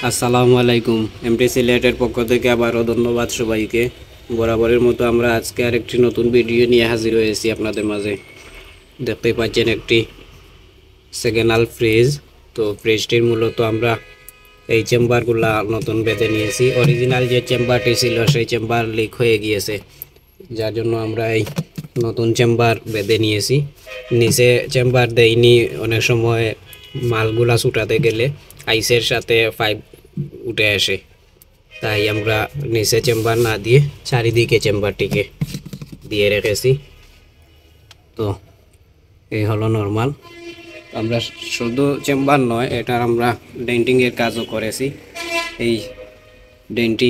আসসালামু আলাইকুম। এমটি সিলেটের পক্ষ থেকে আবারও ধন্যবাদ সবাইকে। বরাবরের মতো আমরা আজকে আরেকটি নতুন ভিডিও নিয়ে হাজির হয়েছি আপনাদের মাঝে। দেখতে পাচ্ছেন একটি সেকেন্ড ফ্রিজ। তো ফ্রিজটির মূলত আমরা এই চেম্বারগুলা নতুন বেঁধে নিয়েছি। অরিজিনাল যে চেম্বারটি ছিল সেই চেম্বার লিক হয়ে গিয়েছে, যার জন্য আমরা এই নতুন চেম্বার বেঁধে নিয়েছি। নিচে চেম্বার দেয়নি, অনেক সময় মালগুলা ছুটাতে গেলে আইসের সাথে পাইপ উঠে আসে, তাই আমরা নিচে চেম্বার না দিয়ে চারিদিকে চেম্বারটিকে দিয়ে রেখেছি। তো এই হলো নর্মাল। আমরা শুধু চেম্বার নয়, এটার আমরা ডেন্টিংয়ের কাজও করেছি। এই ডেন্টিং,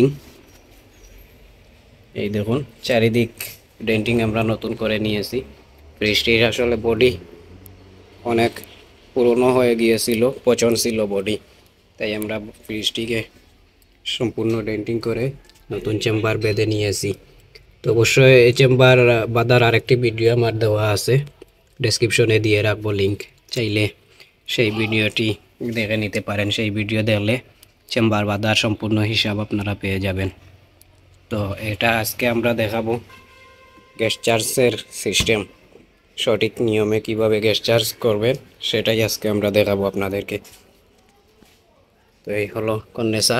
এই দেখুন চারিদিক ডেন্টিং আমরা নতুন করে নিয়েছি। ফ্রিজটির আসলে বডি অনেক পুরনো হয়ে গিয়েছিল, পচন ছিল বডি, তাই আমরা ফ্রিজটিকে সম্পূর্ণ ডেন্টিং করে নতুন চেম্বার বেঁধে নিয়েছি। তো অবশ্যই এই চেম্বার বাঁধার আরেকটি ভিডিও আমার দেওয়া আছে, ডেসক্রিপশনে দিয়ে রাখবো লিঙ্ক, চাইলে সেই ভিডিওটি দেখে নিতে পারেন। সেই ভিডিও দেখলে চেম্বার বাঁধার সম্পূর্ণ হিসাব আপনারা পেয়ে যাবেন। তো এটা আজকে আমরা দেখাবো গ্যাস চার্জের সিস্টেম, সঠিক নিয়মে কিভাবে গ্যাস চার্জ করবেন সেটাই আজকে আমরা দেখাবো আপনাদেরকে। তো এই হলো কন্ডেন্সার,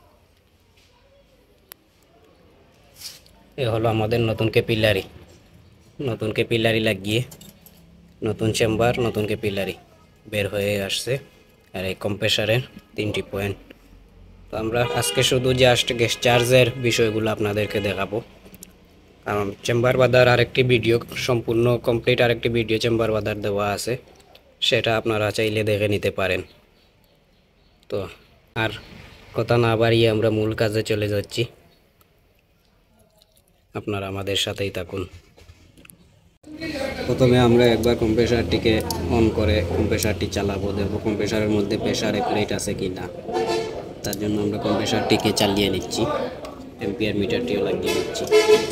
এই হলো আমাদের নতুন ক্যাপিলারি লাগিয়ে নতুন চেম্বার, নতুন ক্যাপিলারি বের হয়ে আসছে। আর এই কম্প্রেসারের 3টি পয়েন্ট। তো আমরা আজকে শুধু জাস্ট গ্যাস চার্জের বিষয়গুলো আপনাদেরকে দেখাবো, কারণ চেম্বার বাঁধার আরেকটি ভিডিও, সম্পূর্ণ কমপ্লিট আরেকটি ভিডিও চেম্বার বাঁধার দেওয়া আছে, সেটা আপনারা চাইলে দেখে নিতে পারেন। তো আর কথা না বাড়িয়ে আমরা মূল কাজে চলে যাচ্ছি, আপনারা আমাদের সাথেই থাকুন। প্রথমে আমরা একবার কম্প্রেসারটিকে অন করে কম্প্রেসারটি চালাবো, দেখবো কম্প্রেসারের মধ্যে প্রেসার অ্যাকুরেট আছে কি না। তার জন্য আমরা কম্প্রেসারটিকে চালিয়ে নিচ্ছি, এম্পিয়ার মিটারটিও লাগিয়ে নিচ্ছি।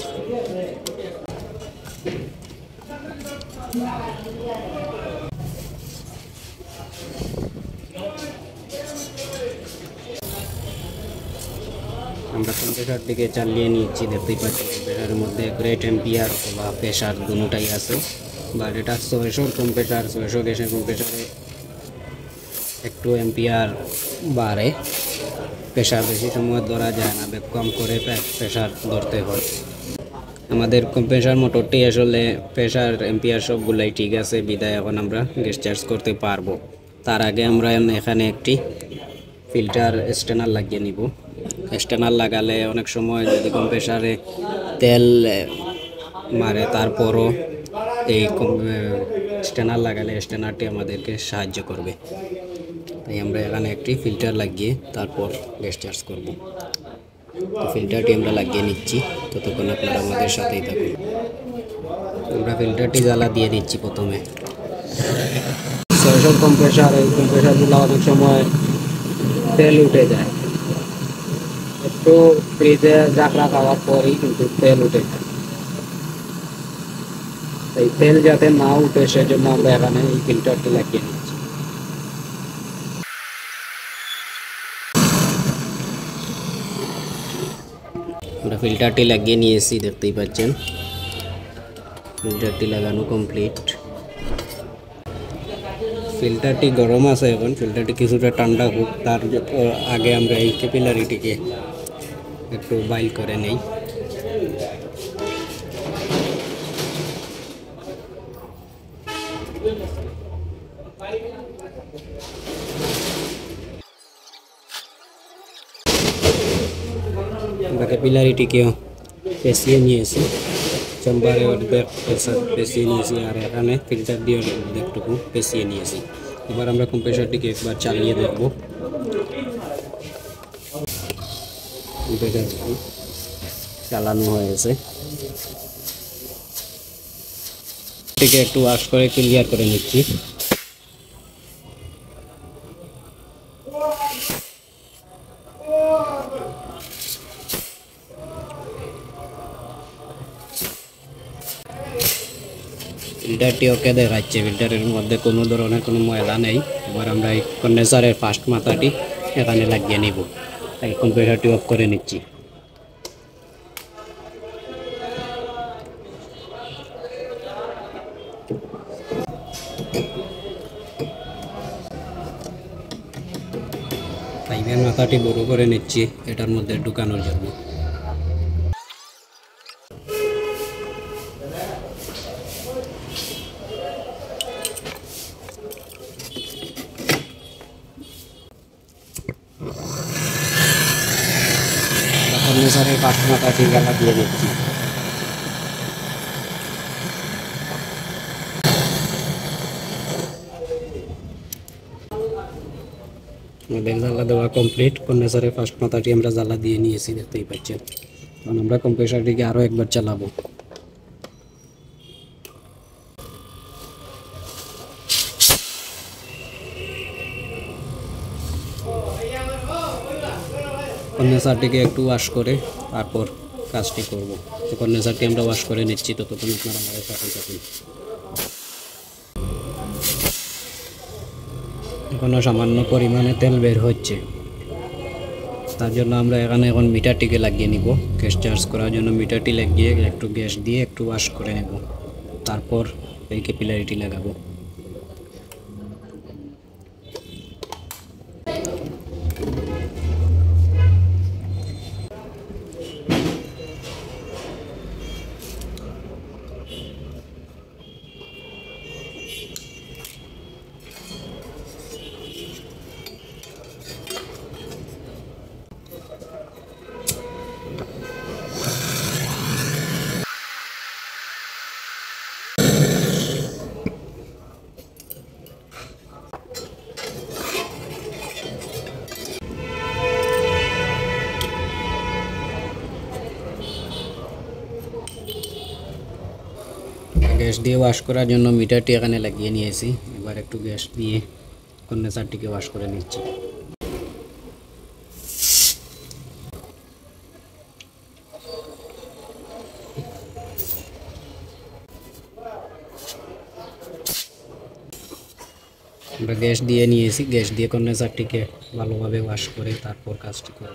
আমরা কম্প্রেসারটিকে চালিয়ে নিচ্ছি, দেখতেই পাচ্ছি কম্প্রেসারের মধ্যে গ্রেট এম্পিয়ার অথবা প্রেসার দুটোটাই আছে। বাট এটা 600 কম্প্রেসার, 600 গ্যাসের কম্প্রেসারে একটু এম্পিয়ার বাড়ে, প্রেসার বেশি সময় ধরা যায় না, কম করে প্রেসার ধরতে হয়। আমাদের কম্প্রেসার মোটরটি আসলে প্রেসার এম্পিয়ার সবগুলাই ঠিক আছে, বিদায় এখন আমরা গ্যাস চার্জ করতে পারবো। তার আগে আমরা এখানে একটি ফিল্টার স্টেনার লাগিয়ে নিব। স্টেনার লাগালে অনেক সময় যদি কম্প্রেসারে তেল মারে, তারপরও এই স্টেনার লাগালে স্টেনারটি আমাদেরকে সাহায্য করবে। তাই আমরা এখানে একটি ফিল্টার লাগিয়ে তারপর গ্যাস চার্জ করব। তো ফিল্টারটি আমরা লাগিয়ে নিচ্ছি, ততক্ষণ আপনারা আমাদের সাথেই থাকুন। আমরা ফিল্টারটি জ্বালা দিয়ে দিচ্ছি। প্রথমে 600 কম্প্রেসার, এই কম্প্রেসারগুলো অনেক সময় তেল উঠে যায়, একটু ফ্রিজে ঝাঁকড়া খাওয়ার পরই কিন্তু তেল উঠে যায়। এই তেল যাতে না উঠে সেজন্য আমরা এখানে এই ফিল্টারটি লাগিয়ে নিচ্ছি। আমরা ফিল্টারটি লাগিয়ে নিয়েছি, দেখতেই পাচ্ছেন ফিল্টারটি লাগানো কমপ্লিট। ফিল্টারটি গরম আছে এখন, ফিল্টারটি কিছুটা ঠান্ডা হোক, তার আগে আমরা এই ক্যাপিলারিটিকে একটু বাইল করে নেই। আমরা ক্যাপিলারিটিকেও পেঁচিয়ে নিয়েছি, চেম্বারে অর্ধেক পেঁচিয়ে নিয়েছি, আর এখানে ফিল্টার দিয়ে অর্ধেকটুকু পেঁচিয়ে নিয়েছি। এবার আমরা কম্প্রেসারটিকে একবার চালিয়ে দেখব। কম্প্রেসারটি চালানো হয়েছে, এটিকে একটু ওয়াশ করে ক্লিয়ার করে নিচ্ছি। ফিল্টারটি ওকে দেখাচ্ছে, ফিল্টারের মধ্যে কোনো ধরনের কোনো ময়লা নেই। এবার আমরা এই কন্ডেন্সারের ফার্স্ট মাথাটি এখানে লাগিয়ে নিব। এখন প্রেসারটি অফ করে নিচ্ছি। পাইপের মাথাটি বড় করে নিচ্ছি এটার মধ্যে ঢুকানোর জন্য। কন্ডেন্সারের পাশ মাথাটি জ্বালা দিয়ে দিচ্ছি। আমাদের জ্বালা দেওয়া কমপ্লিট। কন্ডেন্সারের ফার্স্ট মাথাটি আমরা জ্বালা দিয়ে নিয়েছি, দেখতেই পাচ্ছেন। কারণ আমরা কম্প্রেসারটিকে আরও একবার চালাবো। কন্ডেন্সারটিকে একটু ওয়াশ করে তারপর কাজটি করব। তো কন্ডেন্সারটি আমরা ওয়াশ করে নিচ্ছি, ততক্ষণ আপনারা আমাদের সাথে থাকুন। এখনও সামান্য পরিমাণে তেল বের হচ্ছে, তার জন্য আমরা এখানে এখন মিটারটিকে লাগিয়ে নিব। গ্যাস চার্জ করার জন্য মিটারটি লাগিয়ে একটু গ্যাস দিয়ে একটু ওয়াশ করে নেব, তারপর এই ক্যাপিলারিটি লাগাবো। গ্যাস দিয়ে ওয়াশ করার জন্য মিটারটি এখানে লাগিয়ে নিয়েছি। এবার একটু গ্যাস দিয়ে কন্ডেন্সারটিকে ওয়াশ করে নিচ্ছি। আমরা গ্যাস দিয়ে নিয়েছি, গ্যাস দিয়ে কন্ডেন্সারটিকে ভালোভাবে ওয়াশ করে তারপর কাজটি করব।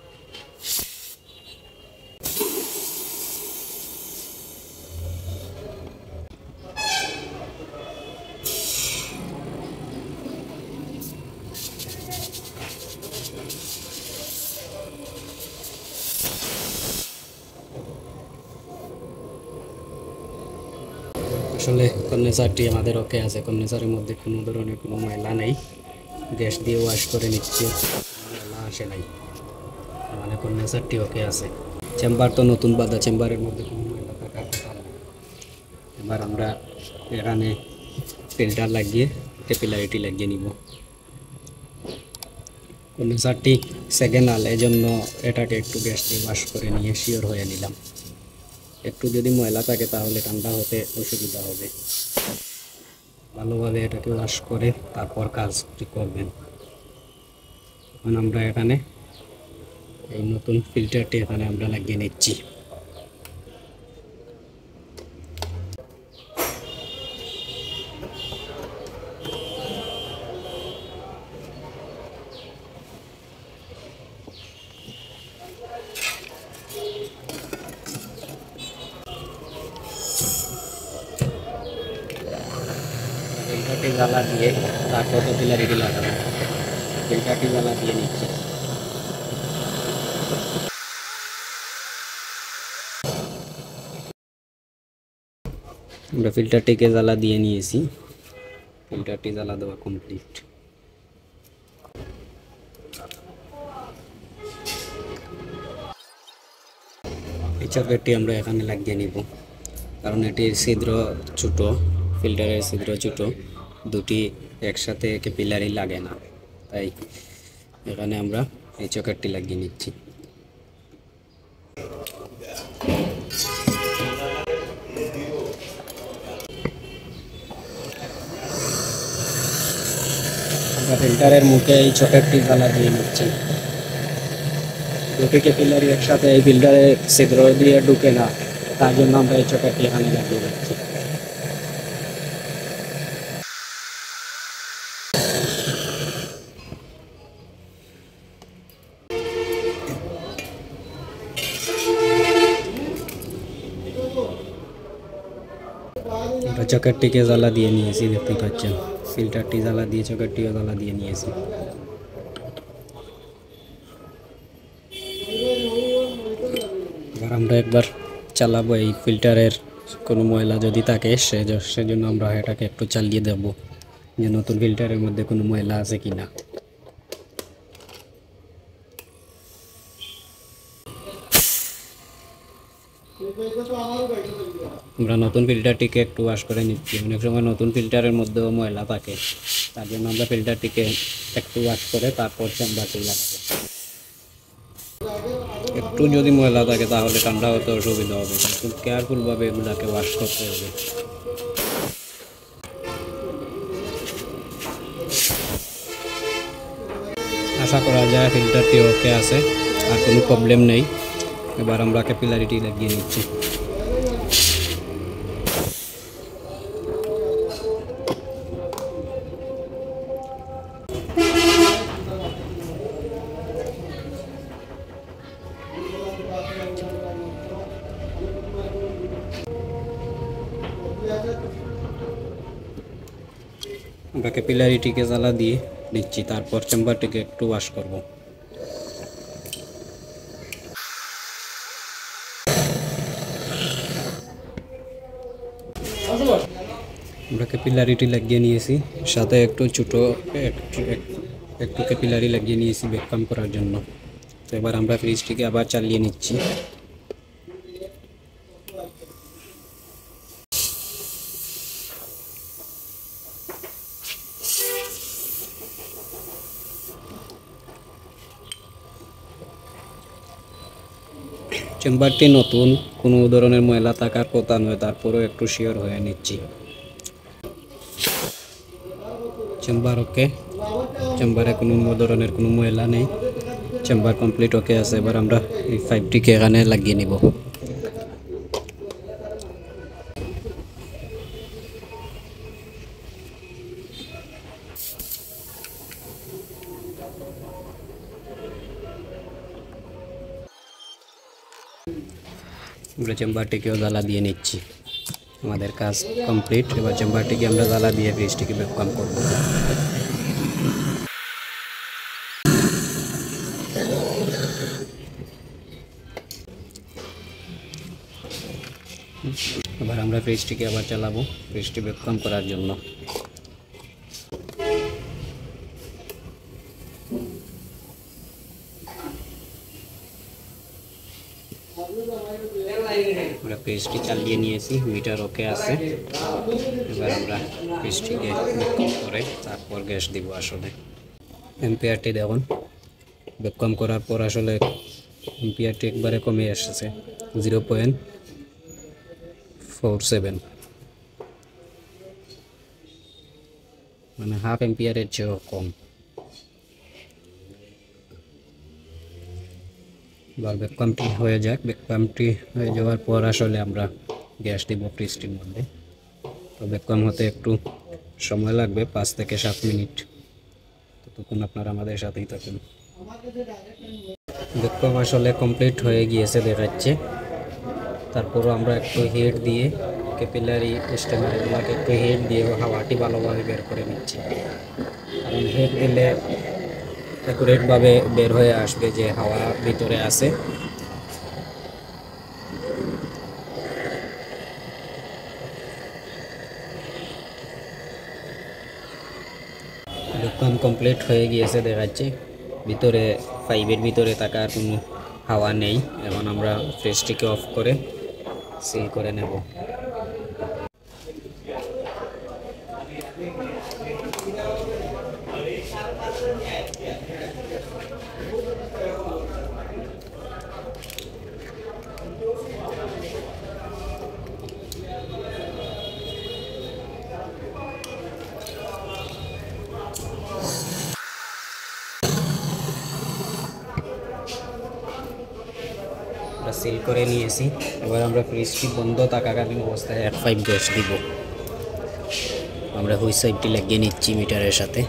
আসলে কন্ডেন্সারটি আমাদের ওকে আছে, কন্ডেন্সারের মধ্যে কোনো ধরনের কোনো ময়লা নেই। গ্যাস দিয়ে ওয়াশ করে নিচ্ছে, ময়লা আসে নাই, মানে কন্ডেন্সারটি ওকে আছে। চেম্বার তো নতুন বাঁধা, চেম্বারের মধ্যে কোনো ময়লা থাকার কথা না। এবার আমরা এখানে ফিল্টার লাগিয়ে ক্যাপিলারিটি লাগিয়ে নিব। কন্ডেন্সারটি সেকেন্ড আল, এই জন্য এটাকে একটু গ্যাস দিয়ে ওয়াশ করে নিয়ে শিওর হয়ে নিলাম। একটু যদি ময়লা থাকে তাহলে ঠান্ডা হতে অসুবিধা হবে। ভালোভাবে এটাকে ওয়াশ করে তারপর কাজটি করবেন। এখন আমরা এখানে এই নতুন ফিল্টারটি এখানে আমরা লাগিয়ে নিচ্ছি। ফিল্টারটি জ্বালা দিয়ে তারপর ক্যাপিলারিটি লাগাবো। ফিল্টারটি জ্বালা দিয়ে নিচ্ছি। আমরা ফিল্টারটিকে জ্বালা দিয়ে নিয়েছি, ফিল্টারটি জ্বালা দেওয়া কমপ্লিট। এই চকেটটি আমরা এখানে লাগিয়ে নিব, কারণ এটির ছিদ্র ছোট, ফিল্টারের ছিদ্র ছোট, দুটি একসাথে ক্যাপিলারি লাগে না, তাই এখানে আমরা এই চকেটটি লাগিয়ে নিচ্ছি। আমরা ফিল্টারের মুখে এই চকেটটি জ্বালা দিয়ে নিচ্ছি। দুটি ক্যাপিলারি একসাথে এই ফিল্টারের ছিদ্র দিয়ে ঢুকে না, তার জন্য আমরা এই চকেটটি এখানে লাগিয়ে দিচ্ছি। চকেরটিকে জ্বালা দিয়ে নিয়েছি, দেখতেই পাচ্ছেন ফিল্টারটি জ্বালা দিয়ে চকেরটিও জ্বালা দিয়ে নিয়েছি। এবার আমরা একবার চালাবো, এই ফিল্টারের কোনো ময়লা যদি থাকে সেজন্য আমরা এটাকে একটু চালিয়ে দেব যে নতুন ফিল্টারের মধ্যে কোনো ময়লা আছে কিনা। আমরা নতুন ফিল্টারটিকে একটু ওয়াশ করে নিচ্ছি। অনেক সময় নতুন ফিল্টারের মধ্যেও ময়লা থাকে, তার জন্য আমরা ফিল্টারটিকে একটু ওয়াশ করে তারপর চেম্বারটি লাগাবো। একটু যদি ময়লা থাকে তাহলে ঠান্ডা হতে অসুবিধা হবে, কিন্তু কেয়ারফুলভাবে এগুলাকে ওয়াশ করতে হবে। আশা করা যায় ফিল্টারটি ওকে আছে, আর কোনো প্রবলেম নেই। এবার আমরা ক্যাপিলারিটি লাগিয়ে নিচ্ছি। আমরা ক্যাপিলারিটিকে জ্বালা দিয়ে দিচ্ছি, তারপর চেম্বারটিকে একটু ওয়াশ করব। আমরা ক্যাপিলারিটি লাগিয়ে নিয়েছি, সাথে একটু ছোটো একটু ক্যাপিলারি লাগিয়ে নিয়েছি ভ্যাকুয়াম করার জন্য। তো এবার আমরা ফ্রিজটিকে আবার চালিয়ে নিচ্ছি। চেম্বারটি নতুন, কোনো ধরনের ময়লা থাকার কথা নয়, তারপরেও একটু শিওর হয়ে নিচ্ছি। চেম্বার ওকে, চেম্বারে কোনো ধরনের কোনো ময়লা নেই, চেম্বার কমপ্লিট ওকে আছে। এবার আমরা এই পাইপটিকে এখানে লাগিয়ে নিব। আমরা চেম্বারটিকেও জ্বালা দিয়ে নিচ্ছি। আমাদের কাজ কমপ্লিট। এবার চেম্বারটিকে আমরা জ্বালা দিয়ে ফ্রিজটিকে ভ্যাকুয়াম করব। এবার আমরা ফ্রিজটিকে আবার চালাবো ফ্রিজটি ভ্যাকুয়াম করার জন্য। আমরা ফ্রিজটি চালিয়ে নিয়েছি, মিটার ওকে আছে। এবার আমরা ফ্রিজটিকে ভ্যাকুয়াম করে তারপর গ্যাস দিব। আসলে এম্পিয়ারটি দেখুন, ভ্যাকুয়াম করার পর আসলে এম্পিয়ারটি একবারে কমে এসেছে, 0.47, মানে হাফ এম্পিয়ারের চেয়েও কম। এবার ভ্যাকুয়ামটি হয়ে যাক। ভ্যাকুয়ামটি হয়ে যাওয়ার পর আসলে আমরা গ্যাস দিব ফ্রিজটির মধ্যে। তো ভ্যাকুয়াম হতে একটু সময় লাগবে, 5 থেকে 7 মিনিট। ততক্ষণ আপনারা আমাদের সাথেই থাকুন। ভ্যাকুয়াম আসলে কমপ্লিট হয়ে গিয়েছে দেখাচ্ছে। তারপরও আমরা একটু হিট দিয়ে ক্যাপিলারি স্টেমারগুলোকে একটু হিট দিয়ে হাওয়াটি ভালোভাবে বের করে নিচ্ছি, কারণ হিট দিলে অ্যাকুরেটভাবে বের হয়ে আসবে যে হাওয়া ভিতরে আছে। ভ্যাকুয়াম কমপ্লিট হয়ে গিয়েছে দেখাচ্ছে। ভিতরে পাইপের ভিতরে থাকার কোনো হাওয়া নেই। এখন আমরা ফ্রিজটিকে অফ করে সিল করে নেব। সিল করে নিয়েছি। এবার আমরা ফ্রিজটি বন্ধ থাকাকালীন অবস্থায় F5 গ্যাস দিব। আমরা হুইস সাইডটি লাগিয়ে নিচ্ছি মিটারের সাথে।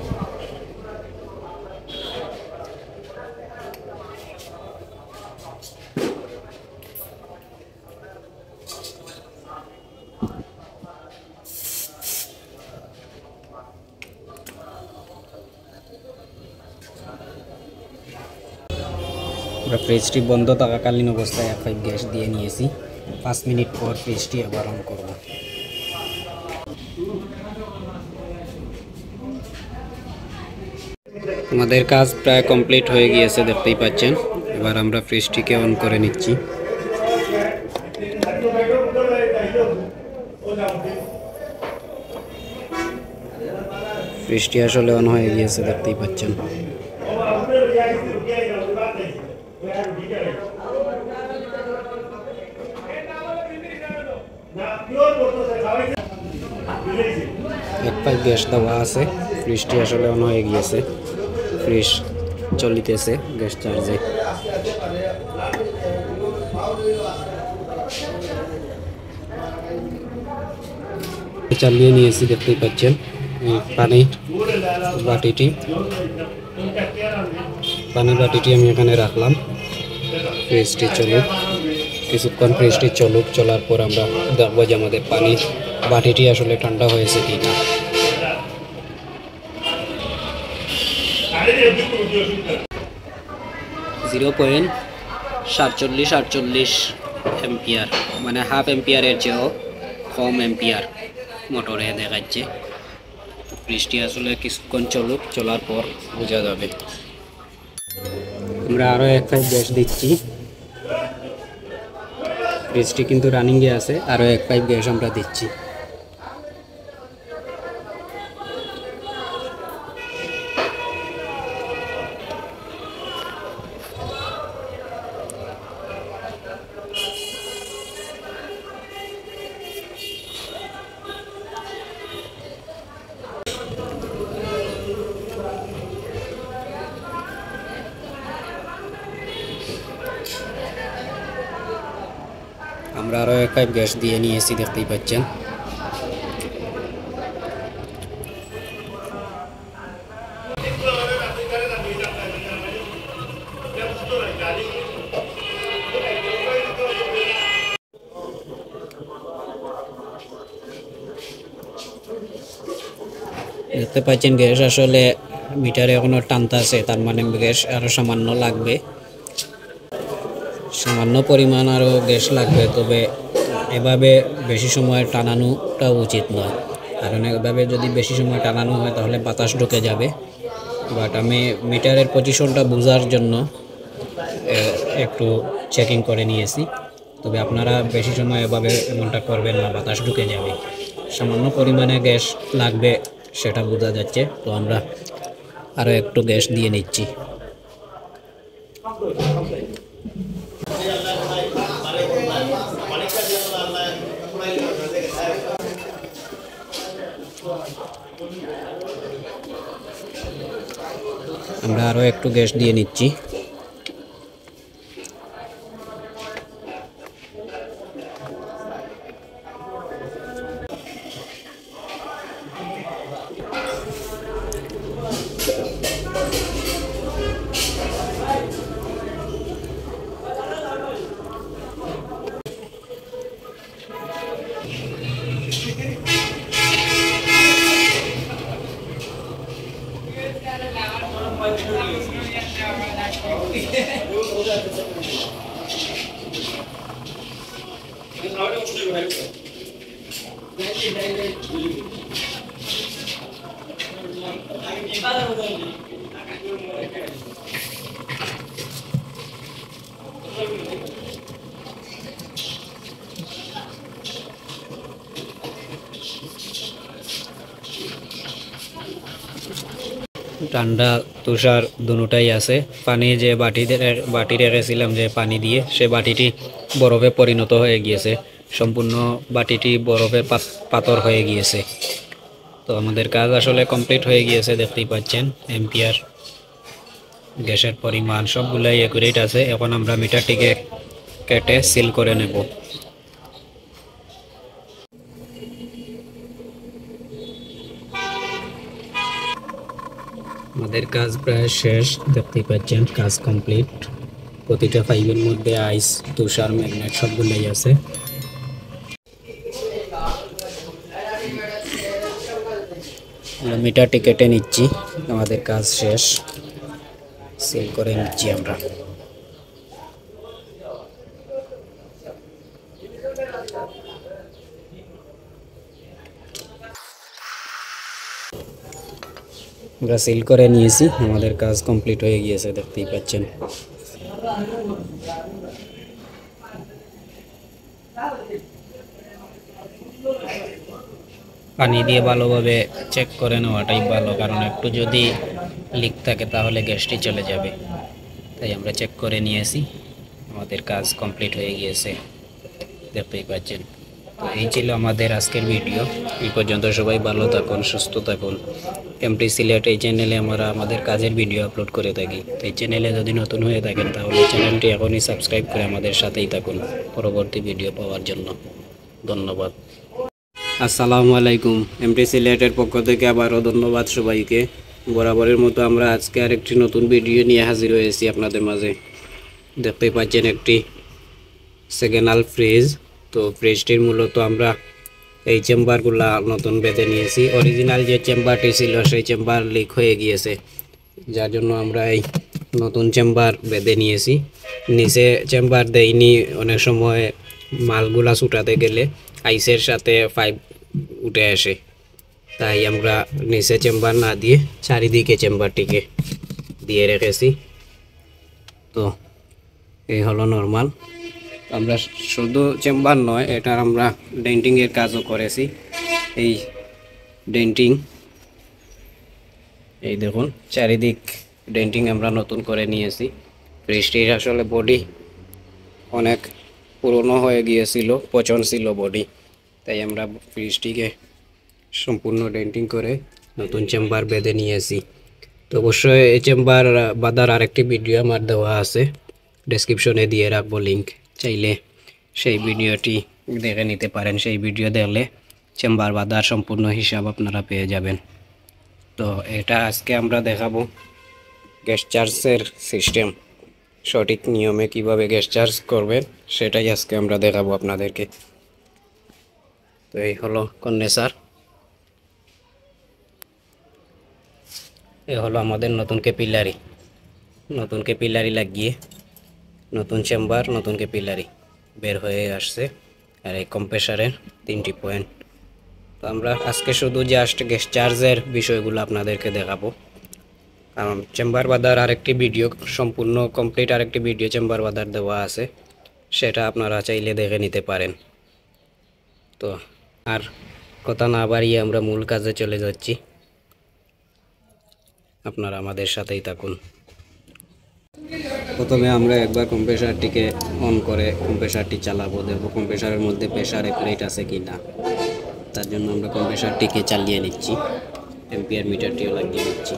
আমরা ফ্রিজটি বন্ধ থাকাকালীন অবস্থায় 1 পাইপ গ্যাস দিয়ে নিয়েছি। 5 মিনিট পর ফ্রিজটি আবার অন করব। আমাদের কাজ প্রায় কমপ্লিট হয়ে গিয়েছে, দেখতেই পাচ্ছেন। এবার আমরা ফ্রিজটিকে অন করে নিচ্ছি। ফ্রিজটি আসলে অন হয়ে গিয়েছে, দেখতেই পাচ্ছেন। এক পাইপ গ্যাস দেওয়া আছে, ফ্রিজটি আসলে অন হয়ে গিয়েছে। ফ্রিজ চলিতেছে গ্যাস চার্জে। চালিয়ে নিয়েছি, দেখতেই পাচ্ছেন। পানির বাটিটি আমি এখানে রাখলাম। ফ্রিজটি চলুক কিছুক্ষণ, ফ্রিজটি চলার পর আমরা দেখবো যে আমাদের পানির বাটিটি আসলে ঠান্ডা হয়েছে কিনা। 0.4748 এম্পিয়ার, মানে হাফ এম্পিয়ারের চেয়েও কম এম্পিয়ার মোটরে দেখাচ্ছে। ফ্রিজটি আসলে কিছুক্ষণ চলার পর বোঝা যাবে। আমরা আরও 1 পাইপ গ্যাস দিচ্ছি। ফ্রিজটি কিন্তু রানিংয়ে আছে, আরও 1 পাইপ গ্যাস আমরা দিচ্ছি। আমরা আরও 1 পাইপ গ্যাস দিয়ে নিয়েছি, দেখতেই পাচ্ছেন। দেখতে পাচ্ছেন গ্যাস আসলে মিটারে এখনো টানতেছে, তার মানে গ্যাস আরও সামান্য লাগবে, সামান্য পরিমাণ আরও গ্যাস লাগবে। তবে এভাবে বেশি সময় টানানোটা উচিত নয়, কারণ এভাবে যদি বেশি সময় টানানো হয় তাহলে বাতাস ঢুকে যাবে। বাট আমি মিটারের পজিশনটা বোঝার জন্য একটু চেকিং করে নিয়েছি। তবে আপনারা বেশি সময় এভাবে এমনটা করবেন না, বাতাস ঢুকে যাবে। সামান্য পরিমাণে গ্যাস লাগবে সেটা বোঝা যাচ্ছে। তো আমরা আরও একটু গ্যাস দিয়ে নিচ্ছি। আমরা আরও একটু গ্যাস দিয়ে নিচ্ছি। ঠান্ডা তুষার দুটাই আছে। পানি যে বাটি রেখেছিলাম যে পানি দিয়ে, সে বাটিটি বরফে পরিণত হয়ে গিয়েছে। সম্পূর্ণ বাটিটি বরফে পাথর হয়ে গিয়েছে। তো আমাদের কাজ আসলে কমপ্লিট হয়ে গিয়েছে, দেখতেই পাচ্ছেন। এম্পিয়ার, গ্যাসের পরিমাণ সবগুলাই অ্যাকুরেট আছে। এখন আমরা মিটারটিকে কেটে সিল করে নেব। আমাদের কাজ প্রায় শেষ, দেখতেই পাচ্ছেন কাজ কমপ্লিট। প্রতিটা পাইপের মধ্যে আইস, তুষার, ম্যাগনেট সবগুলোই আছে। মিটারটি কেটে নিচ্ছি, আমাদের কাজ শেষ, সিল করে নিচ্ছি আমরা। আমরা সিল করে নিয়েছি, আমাদের কাজ কমপ্লিট হয়ে গিয়েছে, দেখতেই পাচ্ছেন। পানি দিয়ে ভালোভাবে চেক করে নেওয়াটাই ভালো, কারণ একটু যদি লিক থাকে তাহলে গ্যাসটি চলে যাবে। তাই আমরা চেক করে নিয়েছি, আমাদের কাজ কমপ্লিট হয়ে গিয়েছে, দেখতেই পাচ্ছেন। তো এই ছিল আমাদের আজকের ভিডিও। এই পর্যন্ত সবাই ভালো থাকুন, সুস্থ থাকুন। এমটি সিলেট এই চ্যানেলে আমরা আমাদের কাজের ভিডিও আপলোড করে থাকি। তো এই চ্যানেলে যদি নতুন হয়ে থাকেন তাহলে চ্যানেলটি এখনই সাবস্ক্রাইব করে আমাদের সাথেই থাকুন পরবর্তী ভিডিও পাওয়ার জন্য। ধন্যবাদ। আসসালামু আলাইকুম। এমটি সিলেটের পক্ষ থেকে আবারও ধন্যবাদ সবাইকে। বরাবরের মতো আমরা আজকে আরেকটি নতুন ভিডিও নিয়ে হাজির হয়েছি আপনাদের মাঝে। দেখতেই পাচ্ছেন একটি সেকেন্ড হ্যান্ড ফ্রিজ। তো ফ্রিজটির মূলত আমরা এই চেম্বারগুলা নতুন বেঁধে নিয়েছি। অরিজিনাল যে চেম্বারটি ছিল সেই চেম্বার লিক হয়ে গিয়েছে, যার জন্য আমরা এই নতুন চেম্বার বেঁধে নিয়েছি। নিচে চেম্বার দেয়নি, অনেক সময় মালগুলা ছুটাতে গেলে আইসের সাথে পাইপ উঠে আসে, তাই আমরা নিচে চেম্বার না দিয়ে চারিদিকে চেম্বারটিকে দিয়ে রেখেছি। তো এই হলো নর্মাল। আমরা শুধু চেম্বার নয়, এটার আমরা ডেন্টিংয়ের কাজও করেছি। এই ডেন্টিং, এই দেখুন চারিদিক ডেন্টিং আমরা নতুন করে নিয়েছি। ফ্রিজটির আসলে বডি অনেক পুরনো হয়ে গিয়েছিল, পচন ছিল বডি, তাই আমরা ফ্রিজটিকে সম্পূর্ণ ডেন্টিং করে নতুন চেম্বার বেঁধে নিয়েছি। তো অবশ্যই এই চেম্বার বাঁধার আরেকটি ভিডিও আমার দেওয়া আছে, ডেসক্রিপশনে দিয়ে রাখবো লিঙ্ক, চাইলে সেই ভিডিওটি দেখে নিতে পারেন। সেই ভিডিও দেখলে চেম্বার বাঁধার সম্পূর্ণ হিসাব আপনারা পেয়ে যাবেন। তো এটা আজকে আমরা দেখাবো গ্যাস চার্জের সিস্টেম, সঠিক নিয়মে কিভাবে গ্যাস চার্জ করবেন সেটাই আজকে আমরা দেখাবো আপনাদেরকে। তো এই হলো কন্ডেন্সার, এই হলো আমাদের নতুন ক্যাপিলারি লাগিয়ে নতুন চেম্বার, নতুন ক্যাপিলারি বের হয়ে আসছে। আর এই কম্প্রেসারের 3টি পয়েন্ট। তো আমরা আজকে শুধু জাস্ট গ্যাস চার্জের বিষয়গুলো আপনাদেরকে দেখাবো, কারণ চেম্বার বাঁধার আরেকটি ভিডিও, সম্পূর্ণ কমপ্লিট আরেকটি ভিডিও চেম্বার বাঁধার দেওয়া আছে, সেটা আপনারা চাইলে দেখে নিতে পারেন। তো আর কথা না বাড়িয়ে আমরা মূল কাজে চলে যাচ্ছি, আপনারা আমাদের সাথেই থাকুন। প্রথমে আমরা একবার কম্প্রেসারটিকে অন করে কম্প্রেসারটি চালাবো, দেখবো কম্প্রেসারের মধ্যে প্রেসার অ্যাকুরেট আছে কি না। তার জন্য আমরা কম্প্রেসারটিকে চালিয়ে নিচ্ছি, এম্পিয়ার মিটারটিও লাগিয়ে নিচ্ছি।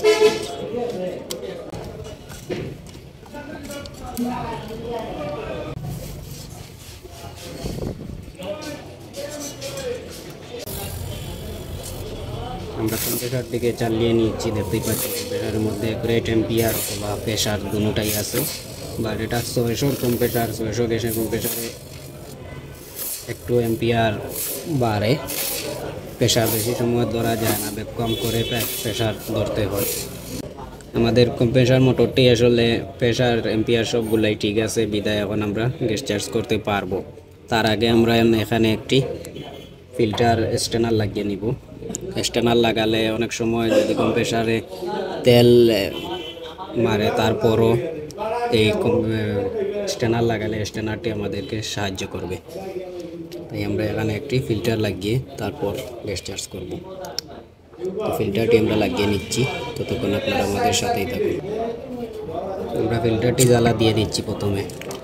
আমরা কম্প্রেসারটিকে চালিয়ে নিচ্ছি, দেখতেই পাচ্ছি কম্প্রেসারের মধ্যে অ্যাকুরেট এম্পিয়ার অথবা প্রেসার দুটোটাই আছে। বাট এটা 600 কম্প্রেসার, 600 গ্যাসের কম্প্রেসারে একটু এম্পিয়ার বাড়ে, প্রেসার বেশি সময় ধরা যায় না, কম করে প্রেসার ধরতে হয়। আমাদের কম্প্রেসার মোটরটি আসলে প্রেসার এম্পিয়ার সবগুলাই ঠিক আছে, বিদায় এখন আমরা গ্যাস চার্জ করতে পারবো। তার আগে আমরা এখানে একটি ফিল্টার স্টেনার লাগিয়ে নিব। স্টেনার লাগালে অনেক সময় যদি কম্প্রেসারে তেল মারে, তারপরও এই স্টেনার লাগালে স্টেনারটি আমাদেরকে সাহায্য করবে। তাই আমরা এখানে একটি ফিল্টার লাগিয়ে তারপর গ্যাস চার্জ করব। তো ফিল্টারটি আমরা লাগিয়ে নিচ্ছি, ততক্ষণ আপনারা আমাদের সাথেই থাকুন। আমরা ফিল্টারটি জ্বালা দিয়ে দিচ্ছি প্রথমে।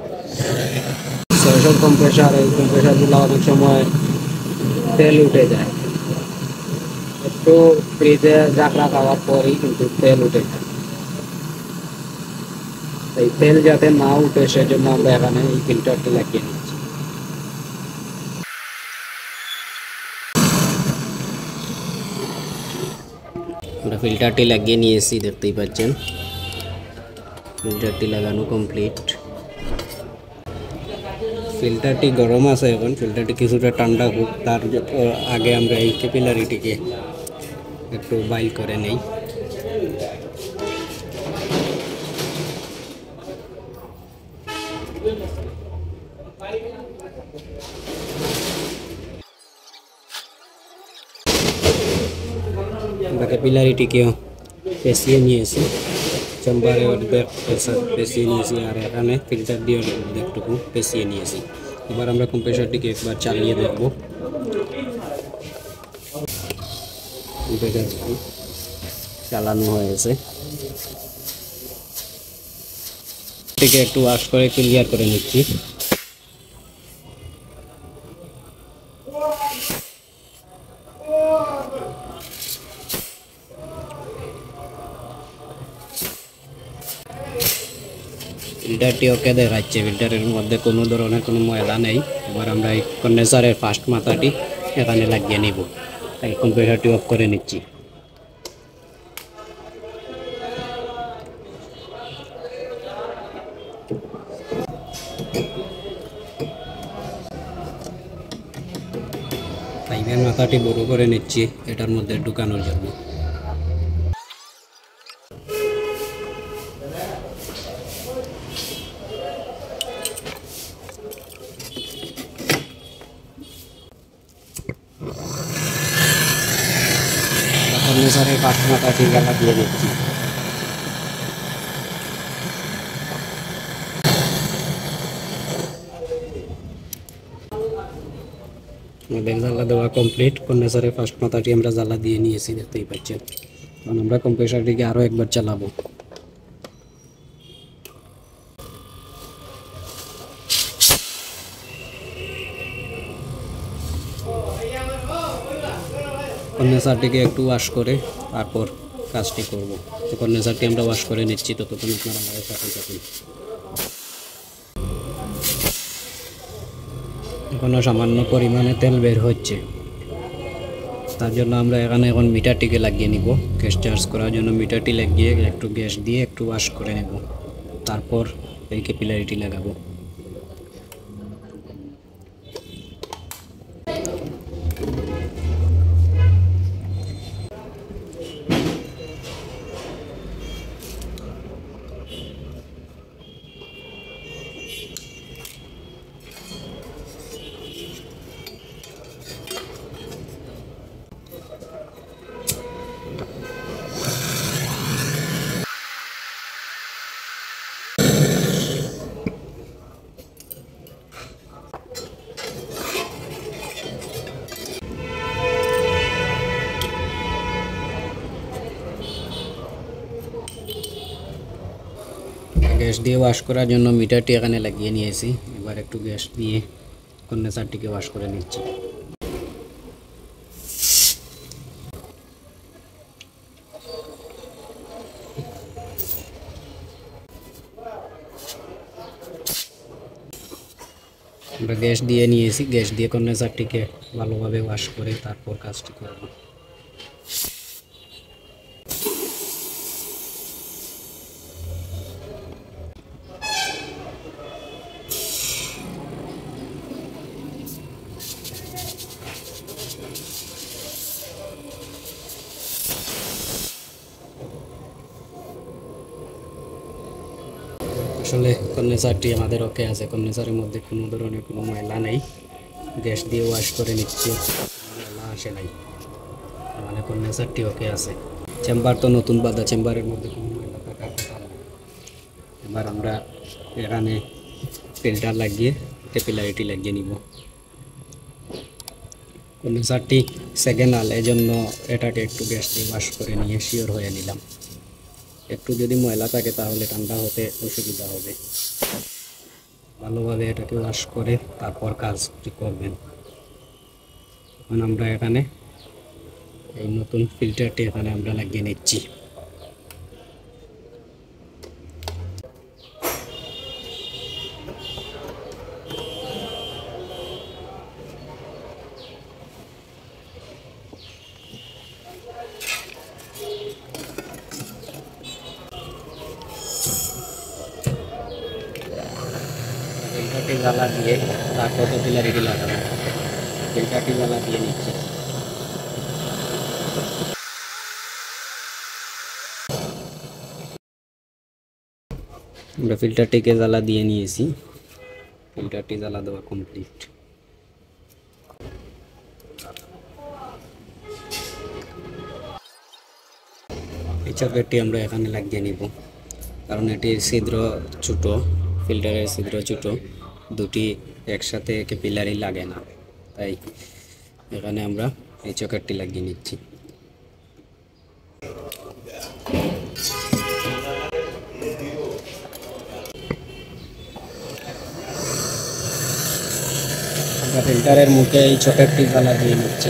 600 কম্প্রেসার, এই কম্প্রেসারগুলো অনেক সময় তেল উঠে যায়, একটু ফ্রিজে ঝাঁকড়া খাওয়ার পরই কিন্তু তেল উঠে যায়। এই তেল যাতে না উঠে সেজন্য আমরা এখানে এই ফিল্টারটি লাগিয়ে নিচ্ছি। আমরা ফিল্টারটি লাগিয়ে নিয়েছি, দেখতেই পাচ্ছেন ফিল্টারটি লাগানো কমপ্লিট। ফিল্টারটি গরম আছে এখন, ফিল্টারটি কিছুটা ঠান্ডা হোক, তার আগে আমরা এই ক্যাপিলারিটিকে একটু বাইল করে নেই। আমরা ক্যাপিলারিটিকেও পেঁচিয়ে নিয়েছি, চেম্বারে অর্ধেক পেঁচিয়ে নিয়েছি, আর এখানে ফিল্টার দিয়ে অর্ধেকটুকু পেঁচিয়ে নিয়েছি। এবার আমরা কম্প্রেসারটিকে একবার চালিয়ে দেখব। কম্প্রেসারটি চালানো হয়েছে, এটিকে একটু ওয়াশ করে ক্লিয়ার করে নিচ্ছি। ফিল্টারটি ওকে দেখাচ্ছে, ফিল্টারের মধ্যে কোনো ধরনের কোনো ময়লা নেই। এবার আমরা এই কন্ডেন্সারের ফার্স্ট মাথাটি এখানে লাগিয়ে নিব। তাই কম্প্রেসারটি অফ করে নিচ্ছি। পাইপের মাথাটি বড় করে নিচ্ছি এটার মধ্যে ঢুকানোর জন্য। কন্ডেন্সারের ফার্স্ট মাথাটি লাগিয়ে নিচ্ছি। আমাদের জ্বালা দেওয়া কমপ্লিট। কন্ডেন্সারের ফার্স্ট মাথাটি আমরা জ্বালা দিয়ে নিয়েছি, দেখতেই পাচ্ছেন। কারণ আমরা কম্প্রেসারটিকে আরও একবার চালাবো। কন্ডেন্সারটিকে একটু ওয়াশ করে তারপর কাজটি করব। তো কন্ডেন্সারটি আমরা ওয়াশ করে নিচ্ছি, ততক্ষণ আপনারা আমাদের সাথে থাকুন। এখনও সামান্য পরিমাণে তেল বের হচ্ছে, তার জন্য আমরা এখন মিটারটিকে লাগিয়ে নিব। গ্যাস চার্জ করার জন্য মিটারটি লাগিয়ে একটু গ্যাস দিয়ে একটু ওয়াশ করে নেব, তারপর এই ক্যাপিলারিটি লাগাবো। গ্যাস দিয়ে ওয়াশ করার জন্য মিটারটি এখানে লাগিয়ে নিয়েছি। এবার একটু গ্যাস দিয়ে কন্ডেন্সারটিকে ওয়াশ করে নিচ্ছি। আমরা গ্যাস দিয়ে নিয়েছি, গ্যাস দিয়ে কন্ডেন্সারটিকে ভালোভাবে ওয়াশ করে তারপর কাজটি করব। আসলে কন্ডেন্সারটি আমাদের ওকে আছে, কন্ডেন্সারের মধ্যে কোনো ধরনের কোনো ময়লা নেই। গ্যাস দিয়ে ওয়াশ করে নিচ্ছে, ময়লা আসে নাই, মানে কন্ডেন্সারটি ওকে আছে। চেম্বার তো নতুন বাঁধা, চেম্বারের মধ্যে কোনো ময়লা থাকার কথা না। এবার আমরা এখানে ফিল্টার লাগিয়ে ক্যাপিলারিটি লাগিয়ে নিব। কন্ডেন্সারটি সেকেন্ড আল, এজন্য এটাকে একটু গ্যাস দিয়ে ওয়াশ করে নিয়ে শিওর হয়ে নিলাম। একটু যদি ময়লা থাকে তাহলে ঠান্ডা হতে অসুবিধা হবে। ভালোভাবে এটাকে ওয়াশ করে তারপর কাজটি করবেন। এখন আমরা এখানে এই নতুন ফিল্টারটি এখানে আমরা লাগিয়ে নিচ্ছি। ফিল্টারটি জ্বালা দিয়ে তারপর ক্যাপিলারিটি লাগাবো। ফিল্টারটি জ্বালা দিয়ে নিচ্ছি। আমরা ফিল্টারটিকে জ্বালা দিয়ে নিয়েছি, ফিল্টারটি জ্বালা দেওয়া কমপ্লিট। এই চকেটটি আমরা এখানে লাগিয়ে নিব, কারণ এটির ছিদ্র ছোট, ফিল্টারের ছিদ্র ছোট, দুটি একসাথে ক্যাপিলারি লাগে না, তাই এখানে আমরা এই চকেটটি লাগিয়ে নিচ্ছি। আমরা ফিল্টারের মুখে এই চকেটটি জ্বালা দিয়ে নিচ্ছি।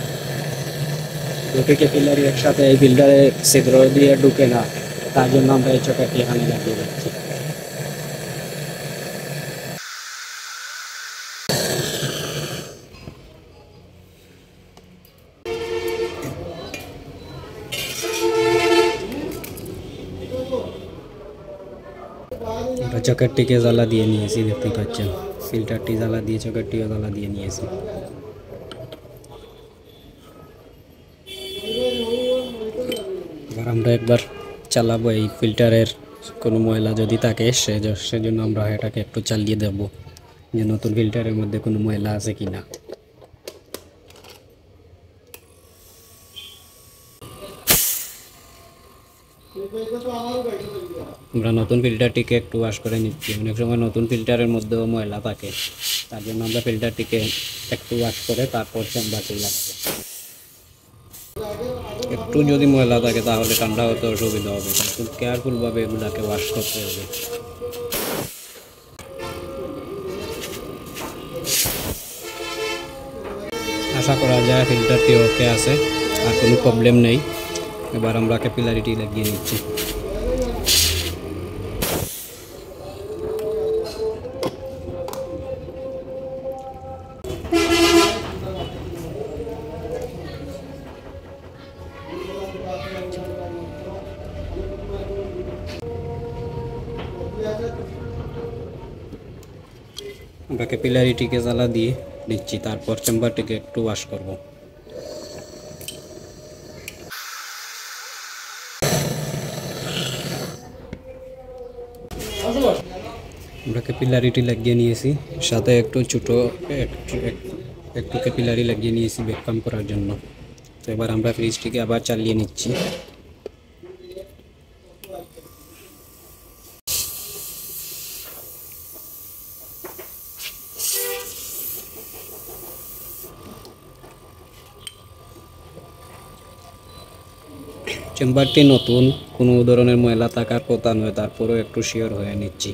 দুটি ক্যাপিলারি একসাথে এই ফিল্টারে ছিদ্র দিয়ে ঢুকে না, তার জন্য আমরা এই চকেটটি এখানে লাগিয়ে দিচ্ছি। আমরা চকেটটিকে জ্বালা দিয়ে নিয়েছি, দেখতে পাচ্ছেন ফিল্টারটি জ্বালা দিয়ে চকেটটিও জ্বালা দিয়ে নিয়েছি। এবার আমরা একবার চালাবো, এই ফিল্টারের কোনো ময়লা যদি থাকে সেজন্য আমরা এটাকে একটু চালিয়ে দেব, যে নতুন ফিল্টারের মধ্যে কোনো ময়লা আছে কিনা। আমরা নতুন ফিল্টারটিকে একটু ওয়াশ করে নিচ্ছি। অনেক সময় নতুন ফিল্টারের মধ্যেও ময়লা থাকে, তার জন্য আমরা ফিল্টারটিকে একটু ওয়াশ করে তারপর চেম্বারটি লাগাবো। একটু যদি ময়লা থাকে তাহলে ঠান্ডা হতে অসুবিধা হবে, খুব কেয়ারফুলভাবে এগুলাকে ওয়াশ করতে হবে। আশা করা যায় ফিল্টারটি ওকে আছে, আর কোনো প্রবলেম নেই। এবার আমরা ক্যাপিলারিটি লাগিয়ে নিচ্ছি। আমরা ক্যাপিলারিটিকে জ্বালা দিয়ে নিচ্ছি, তারপর চেম্বারটিকে একটু ওয়াশ করব। আমরা ক্যাপিলারিটি লাগিয়ে নিয়েছি, সাথে একটু ছোটো একটু ক্যাপিলারি লাগিয়ে নিয়েছি ভ্যাকুয়াম করার জন্য। তো এবার আমরা ফ্রিজটিকে আবার চালিয়ে নিচ্ছি। চেম্বারটি নতুন, কোনো ধরনের ময়লা থাকার কথা নয়, তারপরেও একটু শিওর হয়ে নিচ্ছি।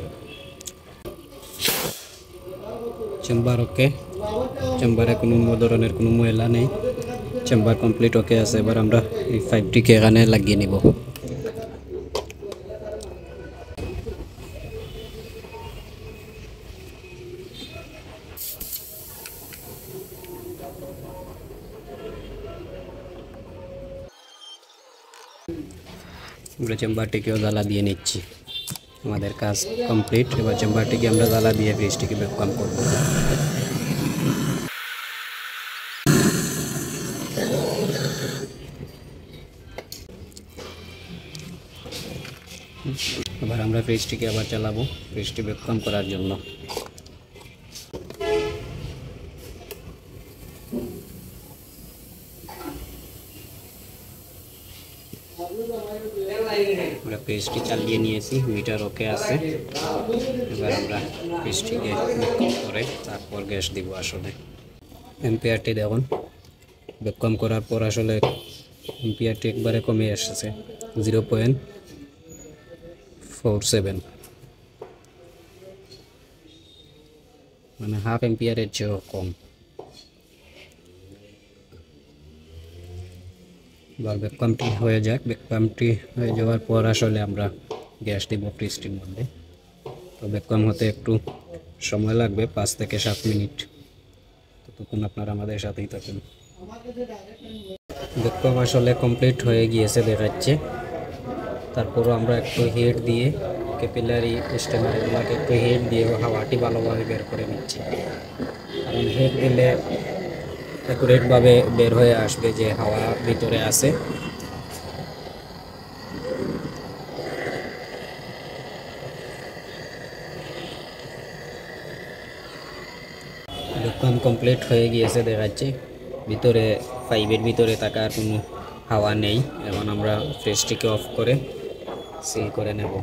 চেম্বার ওকে, চেম্বারে কোনো ধরনের কোনো ময়লা নেই, চেম্বার কমপ্লিট ওকে আছে। এবার আমরা এই পাইপটিকে এখানে লাগিয়ে নিব। আমরা চেম্বারটিকেও জ্বালা দিয়ে নিচ্ছি। আমাদের কাজ কমপ্লিট। এবার চেম্বারটিকে আমরা জ্বালা দিয়ে ফ্রিজটিকে ভ্যাকুয়াম করব। এবার আমরা ফ্রিজটিকে আবার চালাবো ফ্রিজটি ভ্যাকুয়াম করার জন্য। আমরা ফ্রিজটি চালিয়ে নিয়েছি, মিটার ওকে আছে। এবার আমরা ফ্রিজটিকে ভ্যাকুয়াম করে তারপর গ্যাস দিব। আসলে এম্পিয়ারটি দেখুন, ভ্যাকুয়াম করার পর আসলে এম্পিয়ারটি একবারে কমে এসেছে, 0.47, মানে হাফ এম্পিয়ারের চেয়েও কম। এবার ভ্যাকুয়ামটি হয়ে যাক। ভ্যাকুয়ামটি হয়ে যাওয়ার পর আসলে আমরা গ্যাস দিব ফ্রিজটির মধ্যে। তো ভ্যাকুয়াম হতে একটু সময় লাগবে, 5 থেকে 7 মিনিট। ততক্ষণ আপনারা আমাদের সাথেই থাকুন। ভ্যাকুয়াম আসলে কমপ্লিট হয়ে গিয়েছে দেখাচ্ছে। তারপরও আমরা একটু হিট দিয়ে ক্যাপিলারি স্টেনারগুলোকে একটু হিট দিয়ে হাওয়াটি ভালোভাবে বের করে নিচ্ছি, কারণ হিট দিলে অ্যাকুরেটভাবে বের হয়ে আসবে যে হাওয়া ভিতরে আছে। ভ্যাকুয়াম কমপ্লিট হয়ে গিয়েছে দেখাচ্ছে। ভিতরে পাইপের ভিতরে থাকার কোনো হাওয়া নেই। এখন আমরা ফ্রিজটিকে অফ করে সিল করে নেব।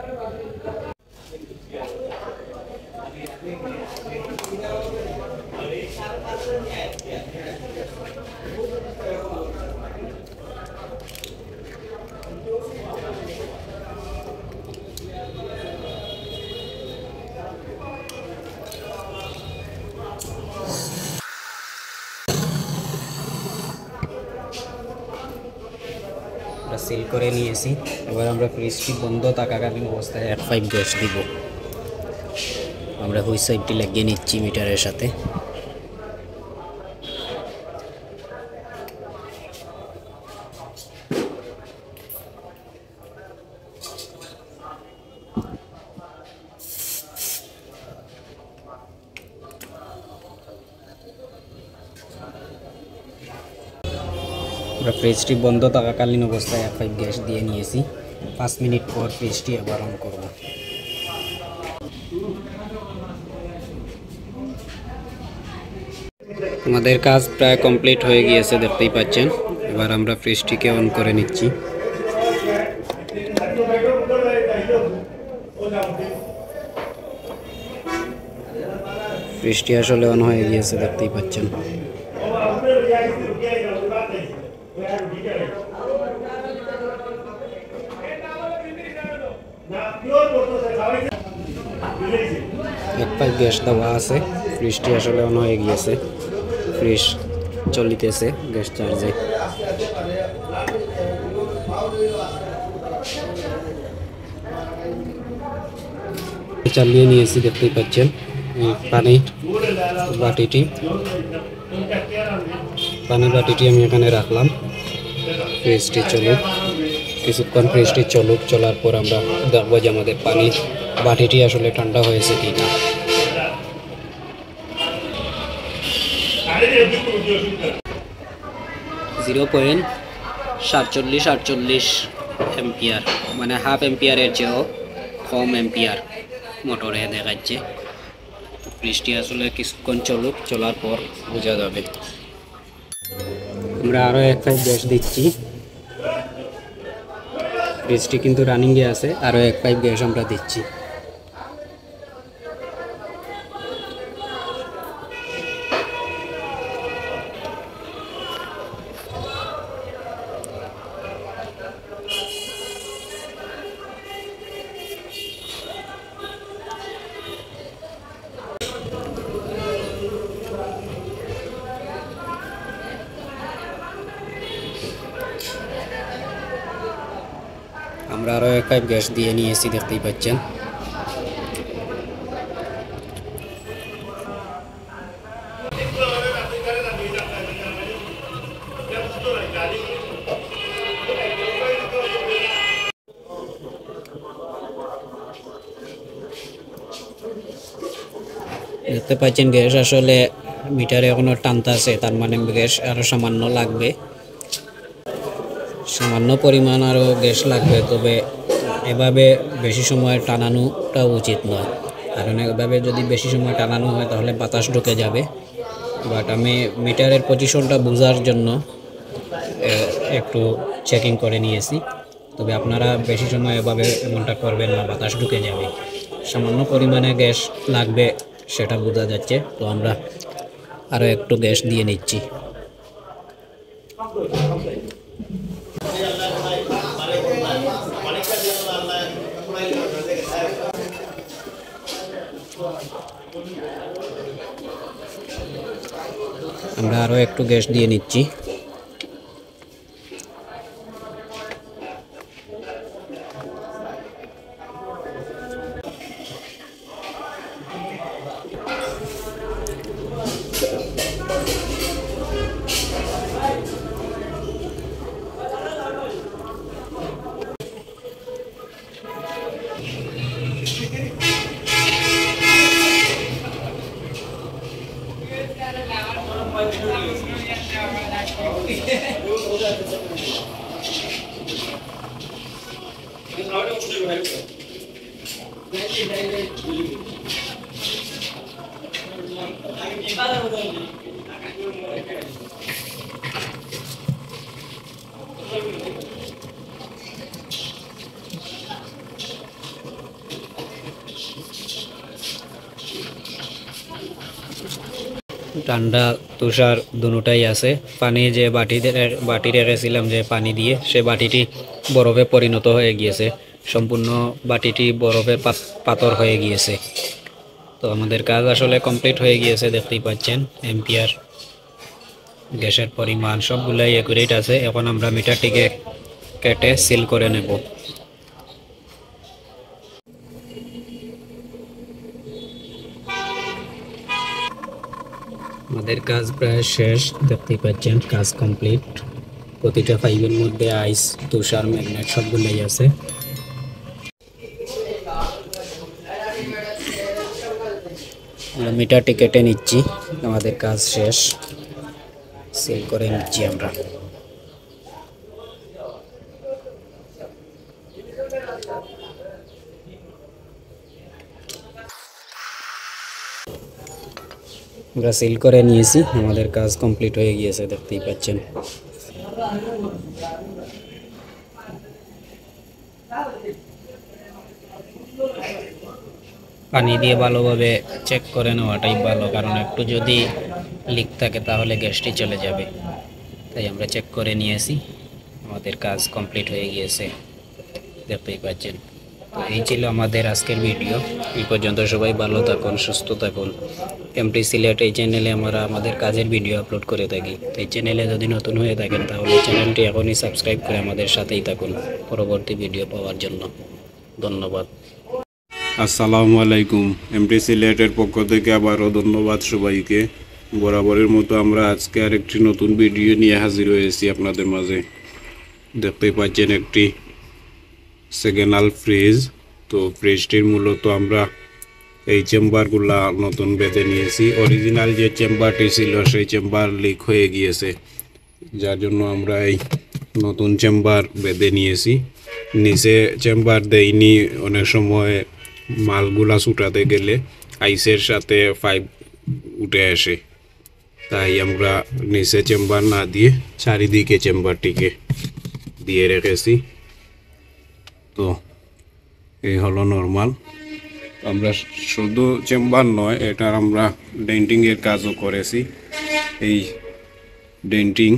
সিল করে নিয়েছি। এবার আমরা ফ্রিজটি বন্ধ থাকাকালীন অবস্থায় F5 গ্যাস দিব। আমরা হুইস সাইডটি লাগিয়ে নিচ্ছি মিটারের সাথে। আমরা ফ্রিজটি বন্ধ থাকাকালীন অবস্থায় F5 গ্যাস দিয়ে নিয়েছি। 5 মিনিট পর ফ্রিজটি আবার অন করব। আমাদের কাজ প্রায় কমপ্লিট হয়ে গিয়েছে, দেখতেই পাচ্ছেন। এবার আমরা ফ্রিজটিকে অন করে নিচ্ছি। ফ্রিজটি আসলে অন হয়ে গিয়েছে, দেখতেই পাচ্ছেন। F5 গ্যাস দেওয়া আছে, ফ্রিজটি আসলে অন হয়ে গিয়েছে। ফ্রিজ চলিতেছে গ্যাস চার্জে। চালিয়ে নিয়েছি, দেখতেই পাচ্ছেন। পানির বাটিটি আমি এখানে রাখলাম। ফ্রিজটি চলুক কিছুক্ষণ, ফ্রিজটি চলুক। চলার পর আমরা দেখবো যে আমাদের পানির বাটিটি আসলে ঠান্ডা হয়েছে কিনা। 0.4748 এম্পিয়ার, মানে হাফ এম্পিয়ারের চেয়েও কম এম্পিয়ার মোটরে দেখাচ্ছে। ফ্রিজটি আসলে কিছুক্ষণ চলুক, চলার পর বোঝা যাবে। আমরা আরও F5 গ্যাস দিচ্ছি। ফ্রিজটি কিন্তু রানিংয়ে আছে, আরও F5 গ্যাস আমরা দিচ্ছি। আমরা আরও F5 গ্যাস দিয়ে নিয়েছি, দেখতেই পাচ্ছেন। দেখতে পাচ্ছেন গ্যাস আসলে মিটারে এখনো টানতে আছে, তার মানে গ্যাস আরও সামান্য লাগবে, সামান্য পরিমাণ আরও গ্যাস লাগবে। তবে এভাবে বেশি সময় টানানোটা উচিত নয়, কারণ এভাবে যদি বেশি সময় টানানো হয় তাহলে বাতাস ঢুকে যাবে। বাট আমি মিটারের পজিশনটা বোঝার জন্য একটু চেকিং করে নিয়েছি। তবে আপনারা বেশি সময় এভাবে এমনটা করবেন না, বাতাস ঢুকে যাবে। সামান্য পরিমাণে গ্যাস লাগবে সেটা বোঝা যাচ্ছে। তো আমরা আরও একটু গ্যাস দিয়ে নিচ্ছি। আমরা আরও একটু গ্যাস দিয়ে নিচ্ছি। ঠান্ডা তুষার দুটাই আছে। পানি যে বাটি রেখেছিলাম যে পানি দিয়ে, সে বাটিটি বরফে পরিণত হয়ে গিয়েছে, সম্পূর্ণ বাটিটি বরফের পাথর হয়ে গিয়েছে। তো আমাদের কাজ আসলে কমপ্লিট হয়ে গিয়েছে, দেখতেই পাচ্ছেন এম্পিয়ার, গ্যাসের পরিমাণ সবগুলাই অ্যাকুরেট আছে। এখন আমরা মিটারটিকে কেটে সিল করে নেব। আমাদের কাজ প্রায় শেষ, দেখতেই পাচ্ছেন কাজ কমপ্লিট। প্রতিটা পাইপের মধ্যে আইস, তুষার, ম্যাগনেট সবগুলোই আছে। আমরা মিটারটি কেটে নিচ্ছি, আমাদের কাজ শেষ, সিল করে নিচ্ছি আমরা। আমরা সিল করে নিয়েছি, আমাদের কাজ কমপ্লিট হয়ে গিয়েছে, দেখতেই পাচ্ছেন। পানি দিয়ে ভালোভাবে চেক করে নেওয়াটাই ভালো, কারণ একটু যদি লিক থাকে তাহলে গ্যাসটি চলে যাবে। তাই আমরা চেক করে নিয়েছি, আমাদের কাজ কমপ্লিট হয়ে গিয়েছে, দেখতেই পাচ্ছেন। তো এই ছিল আমাদের আজকের ভিডিও। এই পর্যন্ত সবাই ভালো থাকুন, সুস্থ থাকুন। এমটি সিলেট এই চ্যানেলে আমরা আমাদের কাজের ভিডিও আপলোড করে থাকি। তো এই চ্যানেলে যদি নতুন হয়ে থাকেন তাহলে চ্যানেলটি এখনই সাবস্ক্রাইব করে আমাদের সাথেই থাকুন পরবর্তী ভিডিও পাওয়ার জন্য। ধন্যবাদ। আসসালামু আলাইকুম। এমটি সিলেটের পক্ষ থেকে আবারও ধন্যবাদ সবাইকে। বরাবরের মতো আমরা আজকে আরেকটি নতুন ভিডিও নিয়ে হাজির হয়েছি আপনাদের মাঝে। দেখতে পাচ্ছেন একটি সেকেন্ডাল ফ্রিজ। তো ফ্রিজটির মূলত আমরা এই চেম্বারগুলা নতুন বেঁধে নিয়েছি। অরিজিনাল যে চেম্বারটি ছিল সেই চেম্বার লিক হয়ে গিয়েছে, যার জন্য আমরা এই নতুন চেম্বার বেঁধে নিয়েছি। নিচে চেম্বার দেয়নি, অনেক সময় মালগুলা ছুটাতে গেলে আইসের সাথে পাইপ উঠে আসে, তাই আমরা নিচে চেম্বার না দিয়ে চারিদিকে চেম্বারটিকে দিয়ে রেখেছি। তো এই হলো নর্মাল। আমরা শুধু চেম্বার নয়, এটার আমরা ডেন্টিংয়ের কাজও করেছি। এই ডেন্টিং,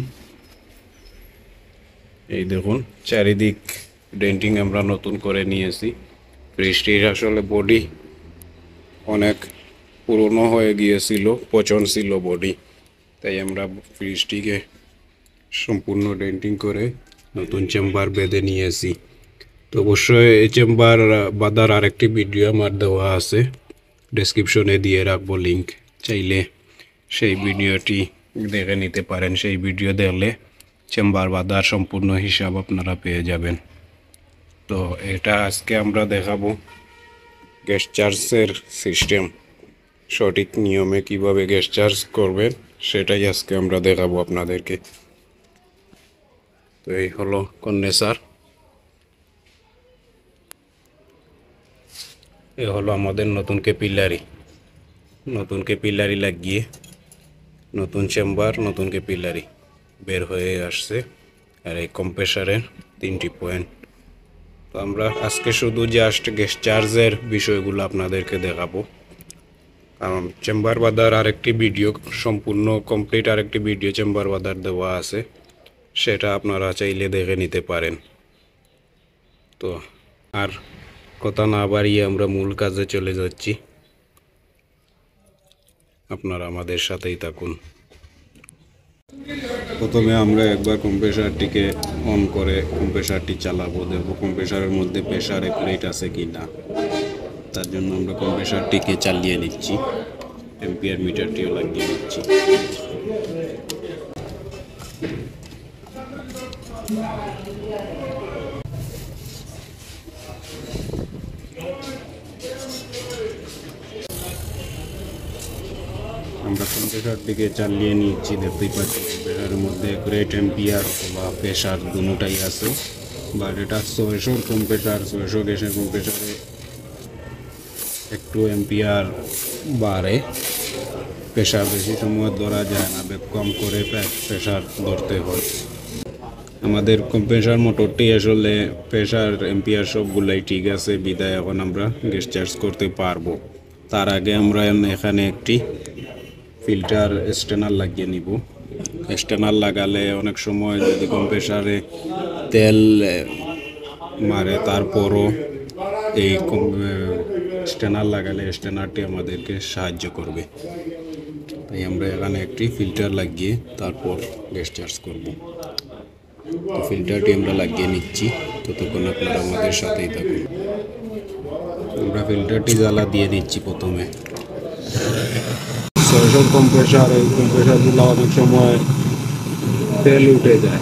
এই দেখুন চারিদিক ডেন্টিং আমরা নতুন করে নিয়েছি। ফ্রিজটির আসলে বডি অনেক পুরনো হয়ে গিয়েছিল, পচন ছিল বডি, তাই আমরা ফ্রিজটিকে সম্পূর্ণ ডেন্টিং করে নতুন চেম্বার বেঁধে নিয়েছি। তো অবশ্যই এই চেম্বার বাঁধার আরেকটি ভিডিও আমার দেওয়া আছে, ডেসক্রিপশনে দিয়ে রাখবো লিঙ্ক, চাইলে সেই ভিডিওটি দেখে নিতে পারেন। সেই ভিডিও দেখলে চেম্বার বাঁধার সম্পূর্ণ হিসাব আপনারা পেয়ে যাবেন। তো এটা আজকে আমরা দেখাবো গ্যাস চার্জের সিস্টেম, সঠিক নিয়মে কিভাবে গ্যাস চার্জ করবেন সেটাই আজকে আমরা দেখাবো আপনাদেরকে। তো এই হলো কন্ডেন্সার, এই হলো আমাদের নতুন কেপিলারি লাগিয়ে নতুন চেম্বার, নতুন কেপিলারি বের হয়ে আসছে। আর এই কম্প্রেসারের 3টি পয়েন্ট। তো আমরা আজকে শুধু জাস্ট গ্যাস চার্জের বিষয়গুলো আপনাদেরকে দেখাবো, কারণ চেম্বার বাঁধার আরেকটি ভিডিও, সম্পূর্ণ কমপ্লিট আরেকটি ভিডিও চেম্বার বাঁধার দেওয়া আছে, সেটা আপনারা চাইলে দেখে নিতে পারেন। তো আর কথা না বাড়িয়ে আমরা মূল কাজে চলে যাচ্ছি, আপনারা আমাদের সাথেই থাকুন। প্রথমে আমরা একবার কম্প্রেসারটিকে অন করে কম্প্রেসারটি চালাবো, দেখবো কম্প্রেসারের মধ্যে প্রেসার অ্যাকুরেট আছে কি না। তার জন্য আমরা কম্প্রেসারটিকে চালিয়ে নিচ্ছি, এম্পিয়ার মিটারটিও লাগিয়ে নিচ্ছি। আমরা কম্প্রেসারটিকে চালিয়ে নিচ্ছি, দেখতেই পাচ্ছি কম্প্রেসারের মধ্যে গ্রেট এম্পিয়ার অথবা প্রেসার দুটাই আছে। বাট এটা 600 কম্প্রেসার, 600 গ্যাসের কম্প্রেসারে একটু এম্পিয়ার বাড়ে, প্রেসার বেশি সময় ধরা যায় না, কম করে প্রেসার ধরতে হয়। আমাদের কম্প্রেসার মোটরটি আসলে প্রেসার এম্পিয়ার সবগুলাই ঠিক আছে, বিদায় এখন আমরা গ্যাস চার্জ করতে পারবো। তার আগে আমরা এখানে একটি ফিল্টার স্টেনার লাগিয়ে নিব। স্টেনার লাগালে অনেক সময় যদি কম প্রেসারে তেল মারে তারপরও এই স্টেনার লাগালে স্টেনারটি আমাদেরকে সাহায্য করবে। তাই আমরা এখানে একটি ফিল্টার লাগিয়ে তারপর গ্যাস চার্জ করব। তো ফিল্টারটি আমরা লাগিয়ে নিচ্ছি, ততক্ষণ আপনারা আমাদের সাথেই থাকুন। আমরা ফিল্টারটি জ্বালা দিয়ে দিচ্ছি। প্রথমে 600 কম্প্রেসার, এই কম্প্রেসারগুলো অনেক সময় তেল উঠে যায়,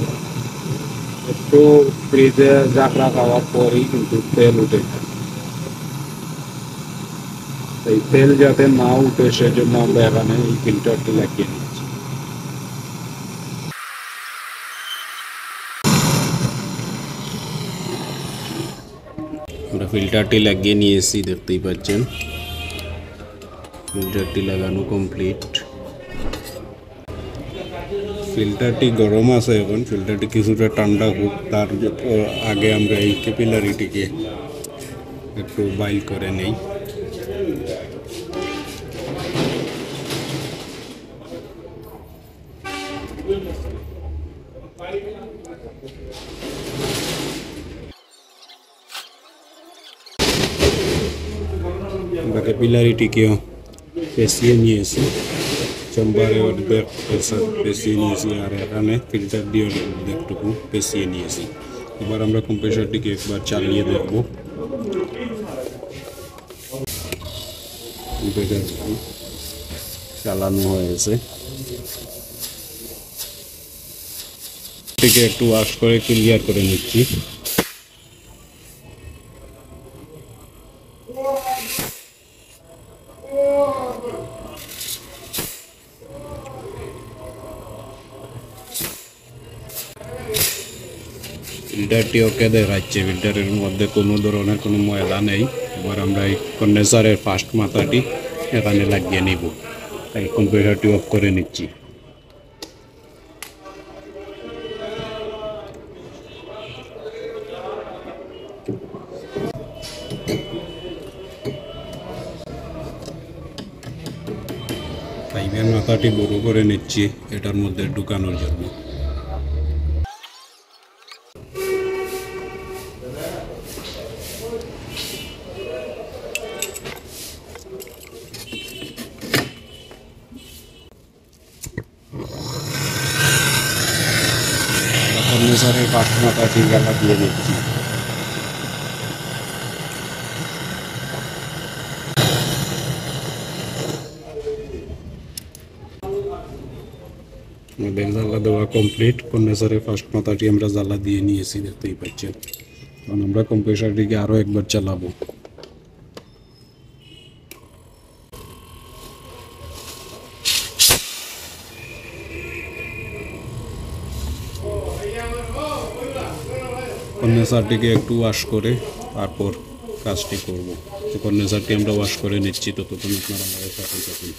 একটু ফ্রিজে জাকড়া খাওয়ার পরই কিন্তু তেল উঠে যায়। এই তেল যাতে না উঠে সেজন্য আমরা এখানে এই ফিল্টারটি লাগিয়ে নিচ্ছি। আমরা ফিল্টারটি লাগিয়ে নিয়েছি, দেখতেই পাচ্ছেন ফিল্টারটি লাগানো কমপ্লিট। ফিল্টারটি গরম আছে এখন, ফিল্টারটি কিছুটা ঠান্ডা হোক, তার আগে আমরা এই ক্যাপিলারিটিকে একটু বাইল করে নেই। আমরা ক্যাপিলারিটিকেও পেঁচিয়ে নিয়েছি, চেম্বারে অর্ধেক পেঁচিয়ে নিয়েছি, আর এখানে ফিল্টার দিয়ে অর্ধেকটুকু পেঁচিয়ে নিয়েছি। এবার আমরা কম্প্রেসারটিকে একবার চালিয়ে দেখব। চালানো হয়েছে, এটিকে একটু ওয়াশ করে ক্লিয়ার করে নিচ্ছি। ফিল্টারটি ওকে দেখাচ্ছে, ফিল্টারের মধ্যে কোনো ধরনের কোনো ময়লা নেই। এবার আমরা এই কন্ডেন্সারের ফার্স্ট মাথাটি এখানে লাগিয়ে নিব। এই কম্প্রেসারটি অফ করে নিচ্ছি। পাইপের মাথাটি বড় করে নিচ্ছি এটার মধ্যে ঢুকানোর জন্য। কন্ডেন্সারের ফার্স্ট মাথাটি জ্বালা দিয়ে নিচ্ছি। আমাদের জ্বালা দেওয়া কমপ্লিট। কন্ডেন্সারের ফার্স্ট মাথাটি আমরা জ্বালা দিয়ে নিয়েছি, দেখতেই পাচ্ছেন। কারণ আমরা কম্প্রেসারটিকে আরও একবার চালাবো। কন্ডেন্সারটিকে একটু ওয়াশ করে তারপর কাজটি করব। তো কন্ডেন্সারটি আমরা ওয়াশ করে নিচ্ছি, ততক্ষণ আপনারা আমাদের সাথে থাকুন।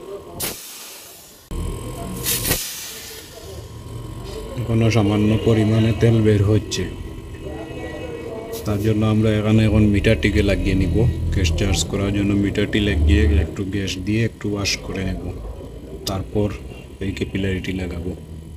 এখনো সামান্য পরিমাণে তেল বের হচ্ছে, তার জন্য আমরা এখানে এখন মিটারটিকে লাগিয়ে নিব। গ্যাস চার্জ করার জন্য মিটারটি লাগিয়ে একটু গ্যাস দিয়ে একটু ওয়াশ করে নেব, তারপর এই ক্যাপিলারিটি লাগাবো।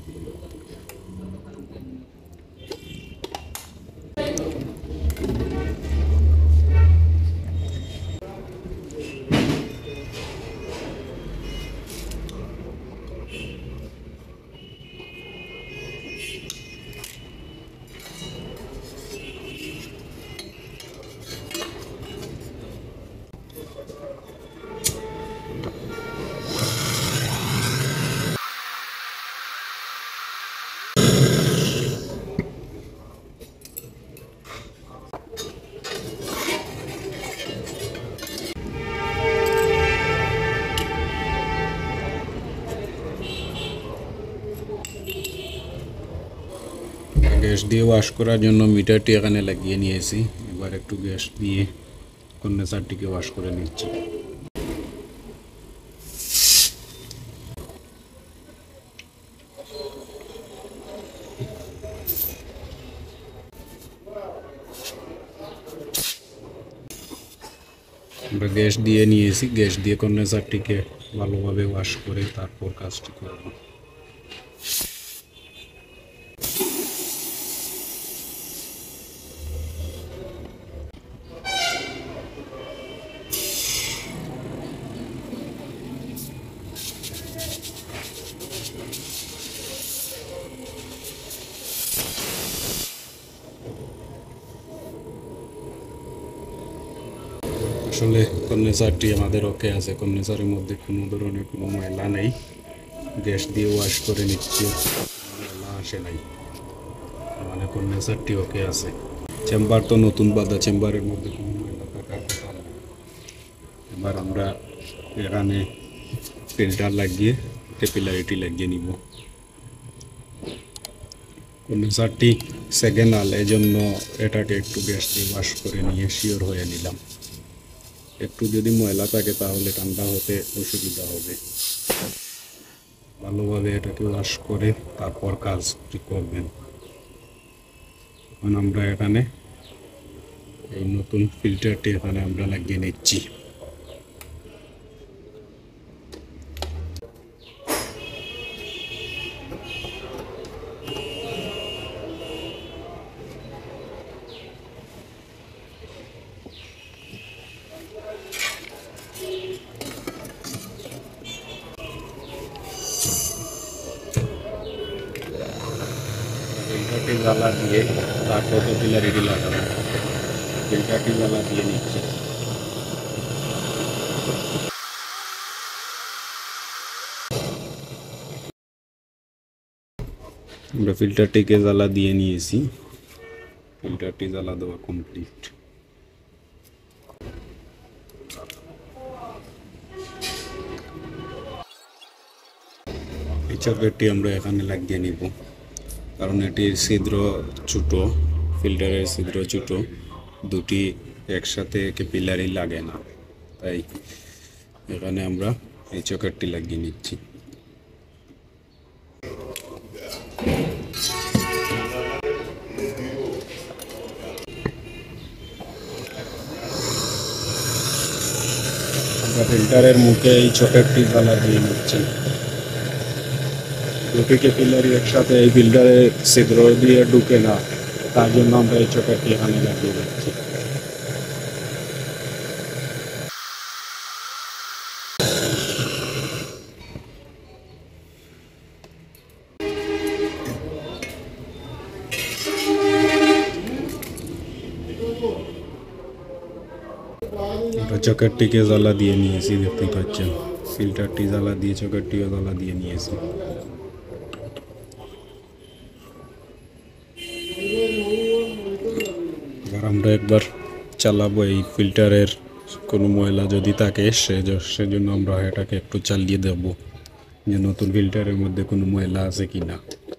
গ্যাস দিয়ে ওয়াশ করার জন্য মিটারটি এখানে লাগিয়ে নিয়েছি। এবার একটু গ্যাস দিয়ে কন্ডেন্সারটিকে ওয়াশ করে নিচ্ছি। আমরা গ্যাস দিয়ে নিয়েছি, গ্যাস দিয়ে কন্ডেন্সারটিকে ভালোভাবে ওয়াশ করে তারপর কাজটি করব। আসলে কন্ডেন্সারটি আমাদের ওকে আছে, কন্ডেন্সারের মধ্যে কোনো ধরনের কোনো ময়লা নেই। গ্যাস দিয়ে ওয়াশ করে নিচ্ছি, ময়লা আসে নাই, মানে কন্ডেন্সারটি ওকে আছে। চেম্বার তো নতুন বাঁধা, চেম্বারের মধ্যে কোনো ময়লা থাকার কথা না। এবার আমরা এখানে ফিল্টার লাগিয়ে ক্যাপিলারিটি লাগিয়ে নিব। কন্ডেন্সারটি সেকেন্ড আল, এই জন্য এটাকে একটু গ্যাস দিয়ে ওয়াশ করে নিয়ে শিওর হয়ে নিলাম। একটু যদি ময়লা থাকে তাহলে ঠান্ডা হতে অসুবিধা হবে। ভালোভাবে এটাকে ওয়াশ করে তারপর কাজটি করবেন। এখন আমরা এখানে এই নতুন ফিল্টারটি এখানে আমরা লাগিয়ে নিচ্ছি। ফিল্টারটি জ্বালা দিয়ে তারপর ক্যাপিলারিটি লাগাবো। ফিল্টারটি জ্বালা দিয়ে নিচ্ছি। আমরা ফিল্টারটিকে জ্বালা দিয়ে নিয়েছি, ফিল্টারটি জ্বালা দেওয়া কমপ্লিট। এই চকেটটি আমরা এখানে লাগিয়ে নিব, কারণ এটির ছিদ্র ছোট, ফিল্টারের ছিদ্র ছোট, দুটি একসাথে ক্যাপিলারি লাগে না, তাই এখানে আমরা এই চকেটটি লাগিয়ে নিচ্ছি। আমরা ফিল্টারের মুখে এই চকেটটি জ্বালা দিয়ে নিচ্ছি। দুটি ক্যাপিলারি একসাথে এই ফিল্টারের ছিদ্র দিয়ে ঢুকে না, তার জন্য আমরা এই চকেটটি এখানে লাগিয়ে দিচ্ছি। আমরা চকেটটিকে জ্বালা দিয়ে নিয়েছি, দেখতে পাচ্ছেন। ফিল্টারটি জ্বালা দিয়ে চকেটটিও জ্বালা দিয়ে নিয়েছি। এবার আমরা একবার চালাবো, এই ফিল্টারের কোনো ময়লা যদি থাকে সেজন্য আমরা এটাকে একটু চালিয়ে দেব, যে নতুন ফিল্টারের মধ্যে কোনো ময়লা আছে কিনা।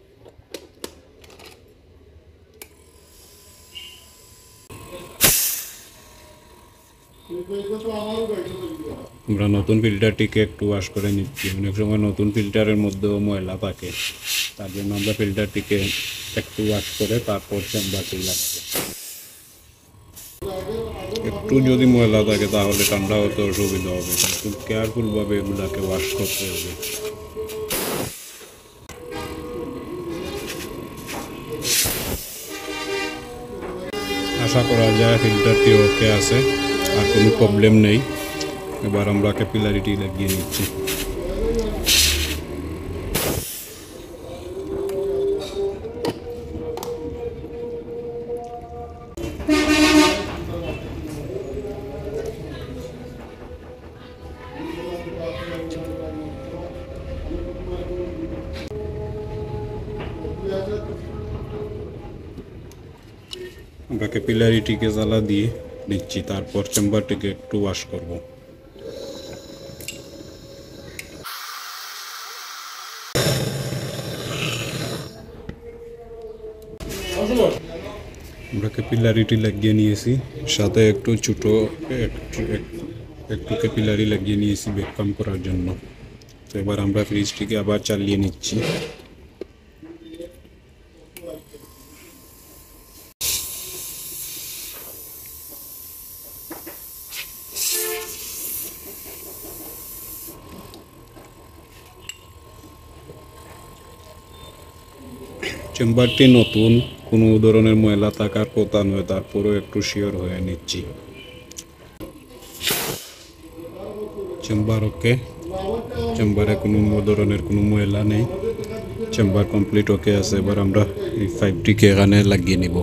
আমরা নতুন ফিল্টারটিকে একটু ওয়াশ করে নিচ্ছি। অনেক সময় নতুন ফিল্টারের মধ্যেও ময়লা থাকে, তার জন্য আমরা ফিল্টারটিকে একটু ওয়াশ করে তারপর চেম্বারটি লাগাবো। একটু যদি ময়লা থাকে তাহলে ঠান্ডা হতে অসুবিধা হবে, কিন্তু কেয়ারফুলভাবে এগুলাকে ওয়াশ করতে হবে। আশা করা যায় ফিল্টারটি ওকে আছে, আর কোনো প্রবলেম নেই। এবার আমরা ক্যাপিলারিটি লাগিয়ে নিচ্ছি। আমরা ক্যাপিলারিটিকে জ্বালা দিয়ে নিচ্ছি, তারপর চেম্বারটিকে একটু ওয়াশ করব। আমরা ক্যাপিলারিটি লাগিয়ে নিয়েছি, সাথে একটু ছোটো একটু ক্যাপিলারি লাগিয়ে নিয়েছি ভ্যাকুয়াম করার জন্য। তো এবার আমরা ফ্রিজটিকে আবার চালিয়ে নিচ্ছি। চেম্বারটি নতুন, কোনো ধরনের ময়লা থাকার কথা নয়, তারপরেও একটু শিওর হয়ে নিচ্ছি। চেম্বার ওকে, চেম্বারে কোনো ধরনের কোনো ময়লা নেই, চেম্বার কমপ্লিট ওকে আছে। এবার আমরা এই পাইপটিকে এখানে লাগিয়ে নিব।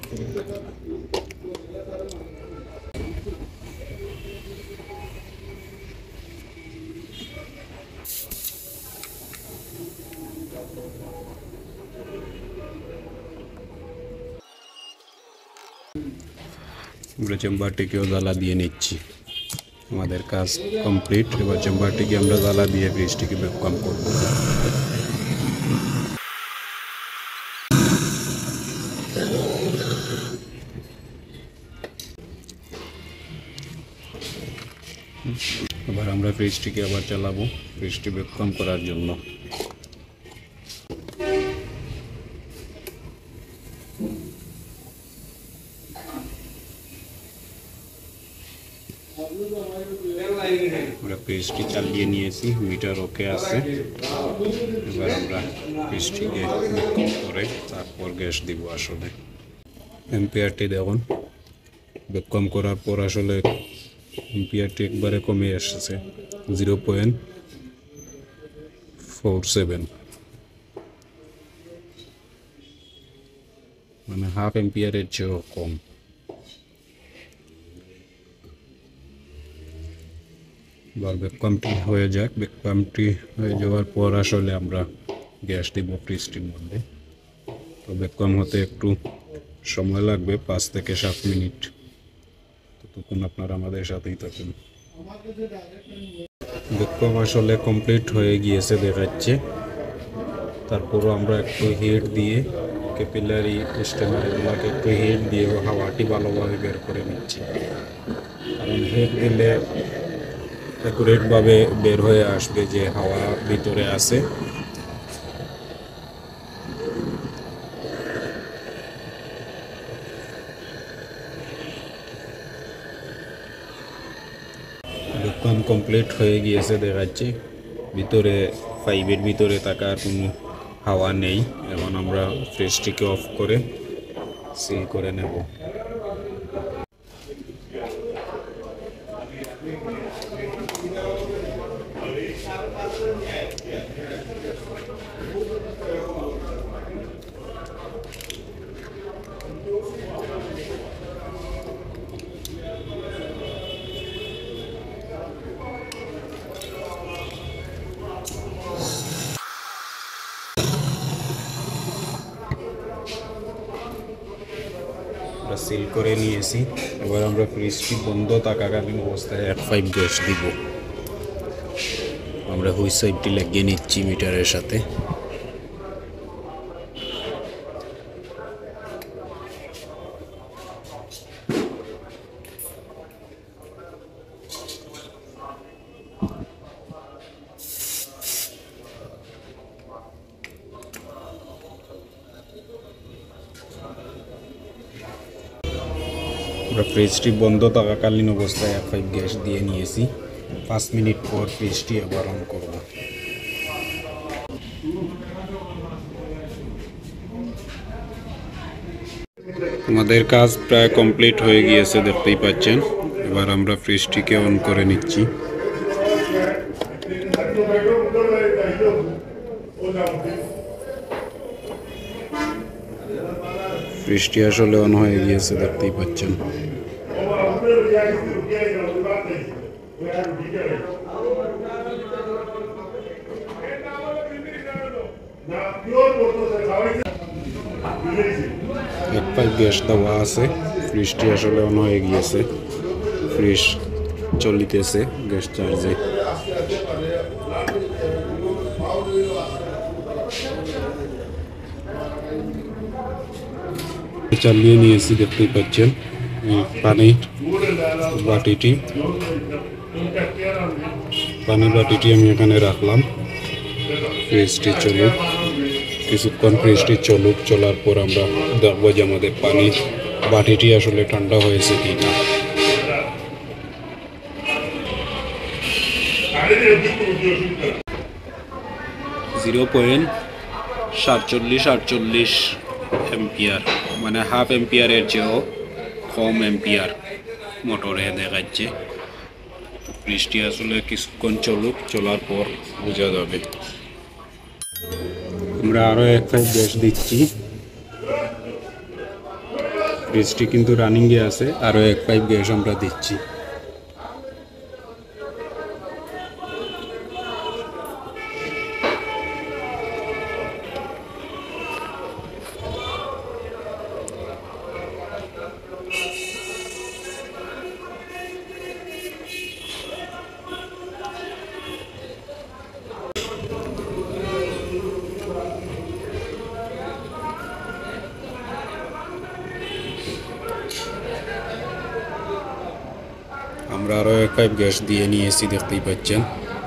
আমরা চেম্বারটিকেও জ্বালা দিয়ে নিচ্ছি। আমাদের কাজ কমপ্লিট। এবার চেম্বারটিকে আমরা জ্বালা দিয়ে ফ্রিজটিকে ভ্যাকুয়াম করব। এবার আমরা ফ্রিজটিকে আবার চালাবো ফ্রিজটি ভ্যাকুয়াম করার জন্য। আমরা ফ্রিজটি চালিয়ে নিয়েছি, মিটার ওকে আছে। এবার আমরা ফ্রিজটিকে ভ্যাকুয়াম করে তারপর গ্যাস দিব। আসলে এম্পিয়ারটি দেখুন, ভ্যাকুয়াম করার পর আসলে এম্পিয়ারটি একবারে কমে এসেছে, 0.47, মানে হাফ এম্পিয়ারের চেয়েও কম। এবার ভ্যাকুয়ামটি হয়ে যাক। ভ্যাকুয়ামটি হয়ে যাওয়ার পর আসলে আমরা গ্যাস দিব ফ্রিজটির মধ্যে। তো ভ্যাকুয়াম হতে একটু সময় লাগবে, 5 থেকে 7 মিনিট। ততক্ষণ আপনারা আমাদের সাথেই থাকুন। ভ্যাকুয়াম আসলে কমপ্লিট হয়ে গিয়েছে দেখাচ্ছে। তারপরও আমরা একটু হিট দিয়ে ক্যাপিলারি স্টেমারগুলোকে একটু হিট দিয়ে হাওয়াটি ভালোভাবে বের করে নিচ্ছি। কারণ হিট দিলে অ্যাকুরেটভাবে বের হয়ে আসবে যে হাওয়া ভিতরে আছে। ভ্যাকুয়াম কমপ্লিট হয়ে গিয়েছে দেখাচ্ছে। ভিতরে পাইপের ভিতরে থাকার কোনো হাওয়া নেই। এখন আমরা ফ্রিজটিকে অফ করে সিল করে নেব। সিল করে নিয়েছি। এবার আমরা ফ্রিজটি বন্ধ থাকাকালীন অবস্থায় 1.5 গ্যাস দিব। আমরা হুইস সাইডটি লাগিয়ে নিচ্ছি মিটারের সাথে। আমরা ফ্রিজটি বন্ধ থাকাকালীন অবস্থায় 1.5 গ্যাস দিয়ে নিয়েছি। 5 মিনিট পর ফ্রিজটি আবার অন করব। আমাদের কাজ প্রায় কমপ্লিট হয়ে গিয়েছে, দেখতেই পাচ্ছেন। এবার আমরা ফ্রিজটিকে অন করে নিচ্ছি। ফ্রিজটি আসলে অন হয়ে গিয়েছে, দেখতেই পাচ্ছেন। এক পাইপ গ্যাস দেওয়া আছে, ফ্রিজটি আসলে অন হয়ে গিয়েছে। ফ্রিজ চলিতেছে গ্যাস চার্জে। চালিয়ে নিয়েছি, দেখতেই পাচ্ছেন। পানির বাটিটি আমি এখানে রাখলাম। ফ্রিজটি চলুক কিছুক্ষণ, ফ্রিজটি চলুক। চলার পর আমরা দেখবো যে আমাদের পানির বাটিটি আসলে ঠান্ডা হয়েছে কিনা। 47-48 এম্পিয়ার, মানে হাফ এম্পিয়ারের চেয়েও কম এম্পিয়ার মোটরে দেখাচ্ছে। বৃষ্টি আসলে কিছুক্ষণ চলুক, চলার পর বোঝা যাবে। আমরা আরও এক পাইপ গ্যাস দিচ্ছি। বৃষ্টি কিন্তু রানিংয়ে আছে, আরও এক পাইপ গ্যাস আমরা দিচ্ছি। আমরা আরও এক পাইপ গ্যাস দিয়ে নিয়েছি, দেখতেই পাচ্ছেন।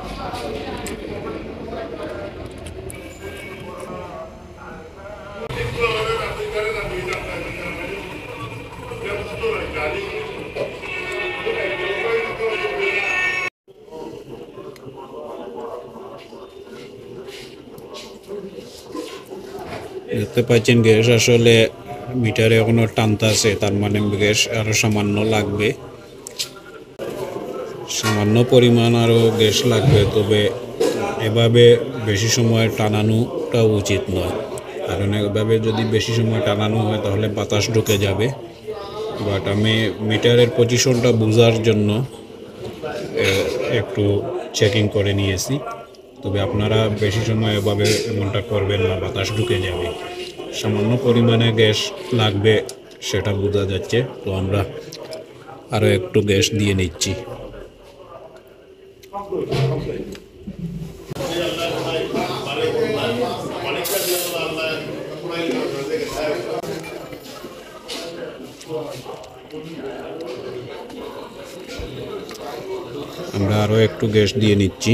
দেখতে পাচ্ছেন গ্যাস আসলে মিটারে এখনো টানতে আছে, তার মানে গ্যাস আরো সামান্য লাগবে, সামান্য পরিমাণ আরও গ্যাস লাগবে। তবে এভাবে বেশি সময় টানানোটা উচিত নয়, কারণ এভাবে যদি বেশি সময় টানানো হয় তাহলে বাতাস ঢুকে যাবে। বাট আমি মিটারের পজিশনটা বোঝার জন্য একটু চেকিং করে নিয়েছি। তবে আপনারা বেশি সময় এভাবে এমনটা করবেন না, বাতাস ঢুকে যাবে। সামান্য পরিমাণে গ্যাস লাগবে সেটা বোঝা যাচ্ছে। তো আমরা আরও একটু গ্যাস দিয়ে নিচ্ছি। আমরা আরও একটু গ্যাস দিয়ে নিচ্ছি।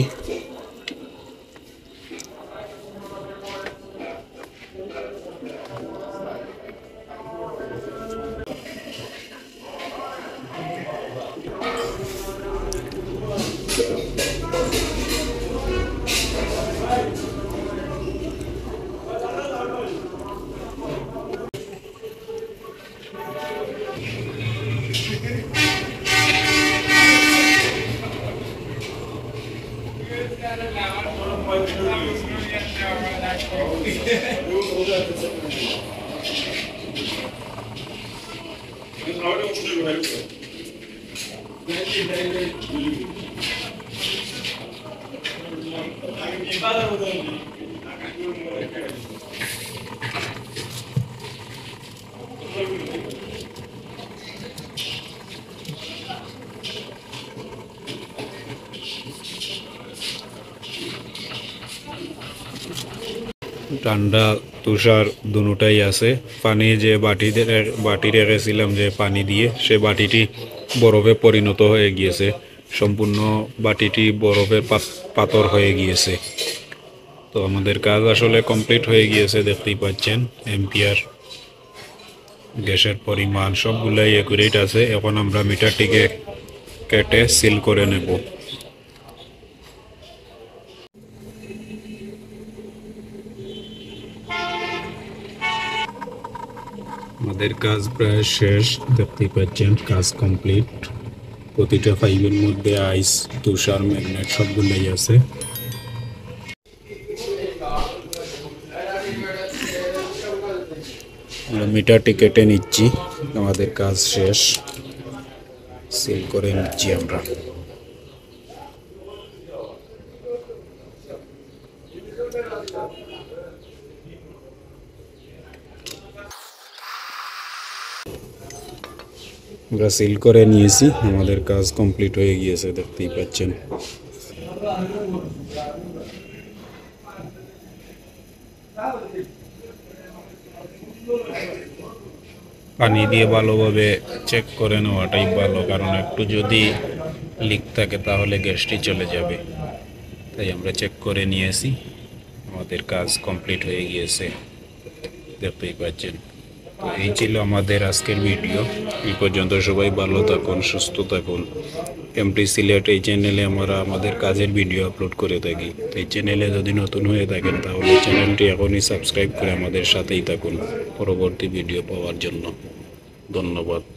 ঠান্ডা তুষার দুটাই আছে। পানি যে বাটি রেখেছিলাম যে পানি দিয়ে, সে বাটিটি বরফে পরিণত হয়ে গিয়েছে, সম্পূর্ণ বাটিটি বরফের পাথর হয়ে গিয়েছে। তো আমাদের কাজ আসলে কমপ্লিট হয়ে গিয়েছে, দেখতেই পাচ্ছেন। এম্পিয়ার, গ্যাসের পরিমাণ সবগুলাই অ্যাকুরেট আছে। এখন আমরা মিটারটিকে কেটে সিল করে নেব। আমাদের কাজ প্রায় শেষ, দেখতেই পাচ্ছেন কাজ কমপ্লিট। প্রতিটা পাইপের মধ্যে আইস, তুষার, ম্যাগনেট সবগুলোই আছে। আমরা মিটারটি কেটে নিচ্ছি, আমাদের কাজ শেষ, সিল করে নিচ্ছি আমরা। আমরা সিল করে নিয়েছি, আমাদের কাজ কমপ্লিট হয়ে গিয়েছে, দেখতেই পাচ্ছেন। পানি দিয়ে ভালোভাবে চেক করে নেওয়াটাই ভালো, কারণ একটু যদি লিক থাকে তাহলে গ্যাসটি চলে যাবে। তাই আমরা চেক করে নিয়েছি, আমাদের কাজ কমপ্লিট হয়ে গিয়েছে, দেখতেই পাচ্ছেন। তো এই ছিল আমাদের আজকের ভিডিও। এই পর্যন্ত সবাই ভালো থাকুন, সুস্থ থাকুন। এমটি সিলেট এই চ্যানেলে আমরা আমাদের কাজের ভিডিও আপলোড করে থাকি। তো এই চ্যানেলে যদি নতুন হয়ে থাকেন তাহলে চ্যানেলটি এখনই সাবস্ক্রাইব করে আমাদের সাথেই থাকুন পরবর্তী ভিডিও পাওয়ার জন্য। ধন্যবাদ।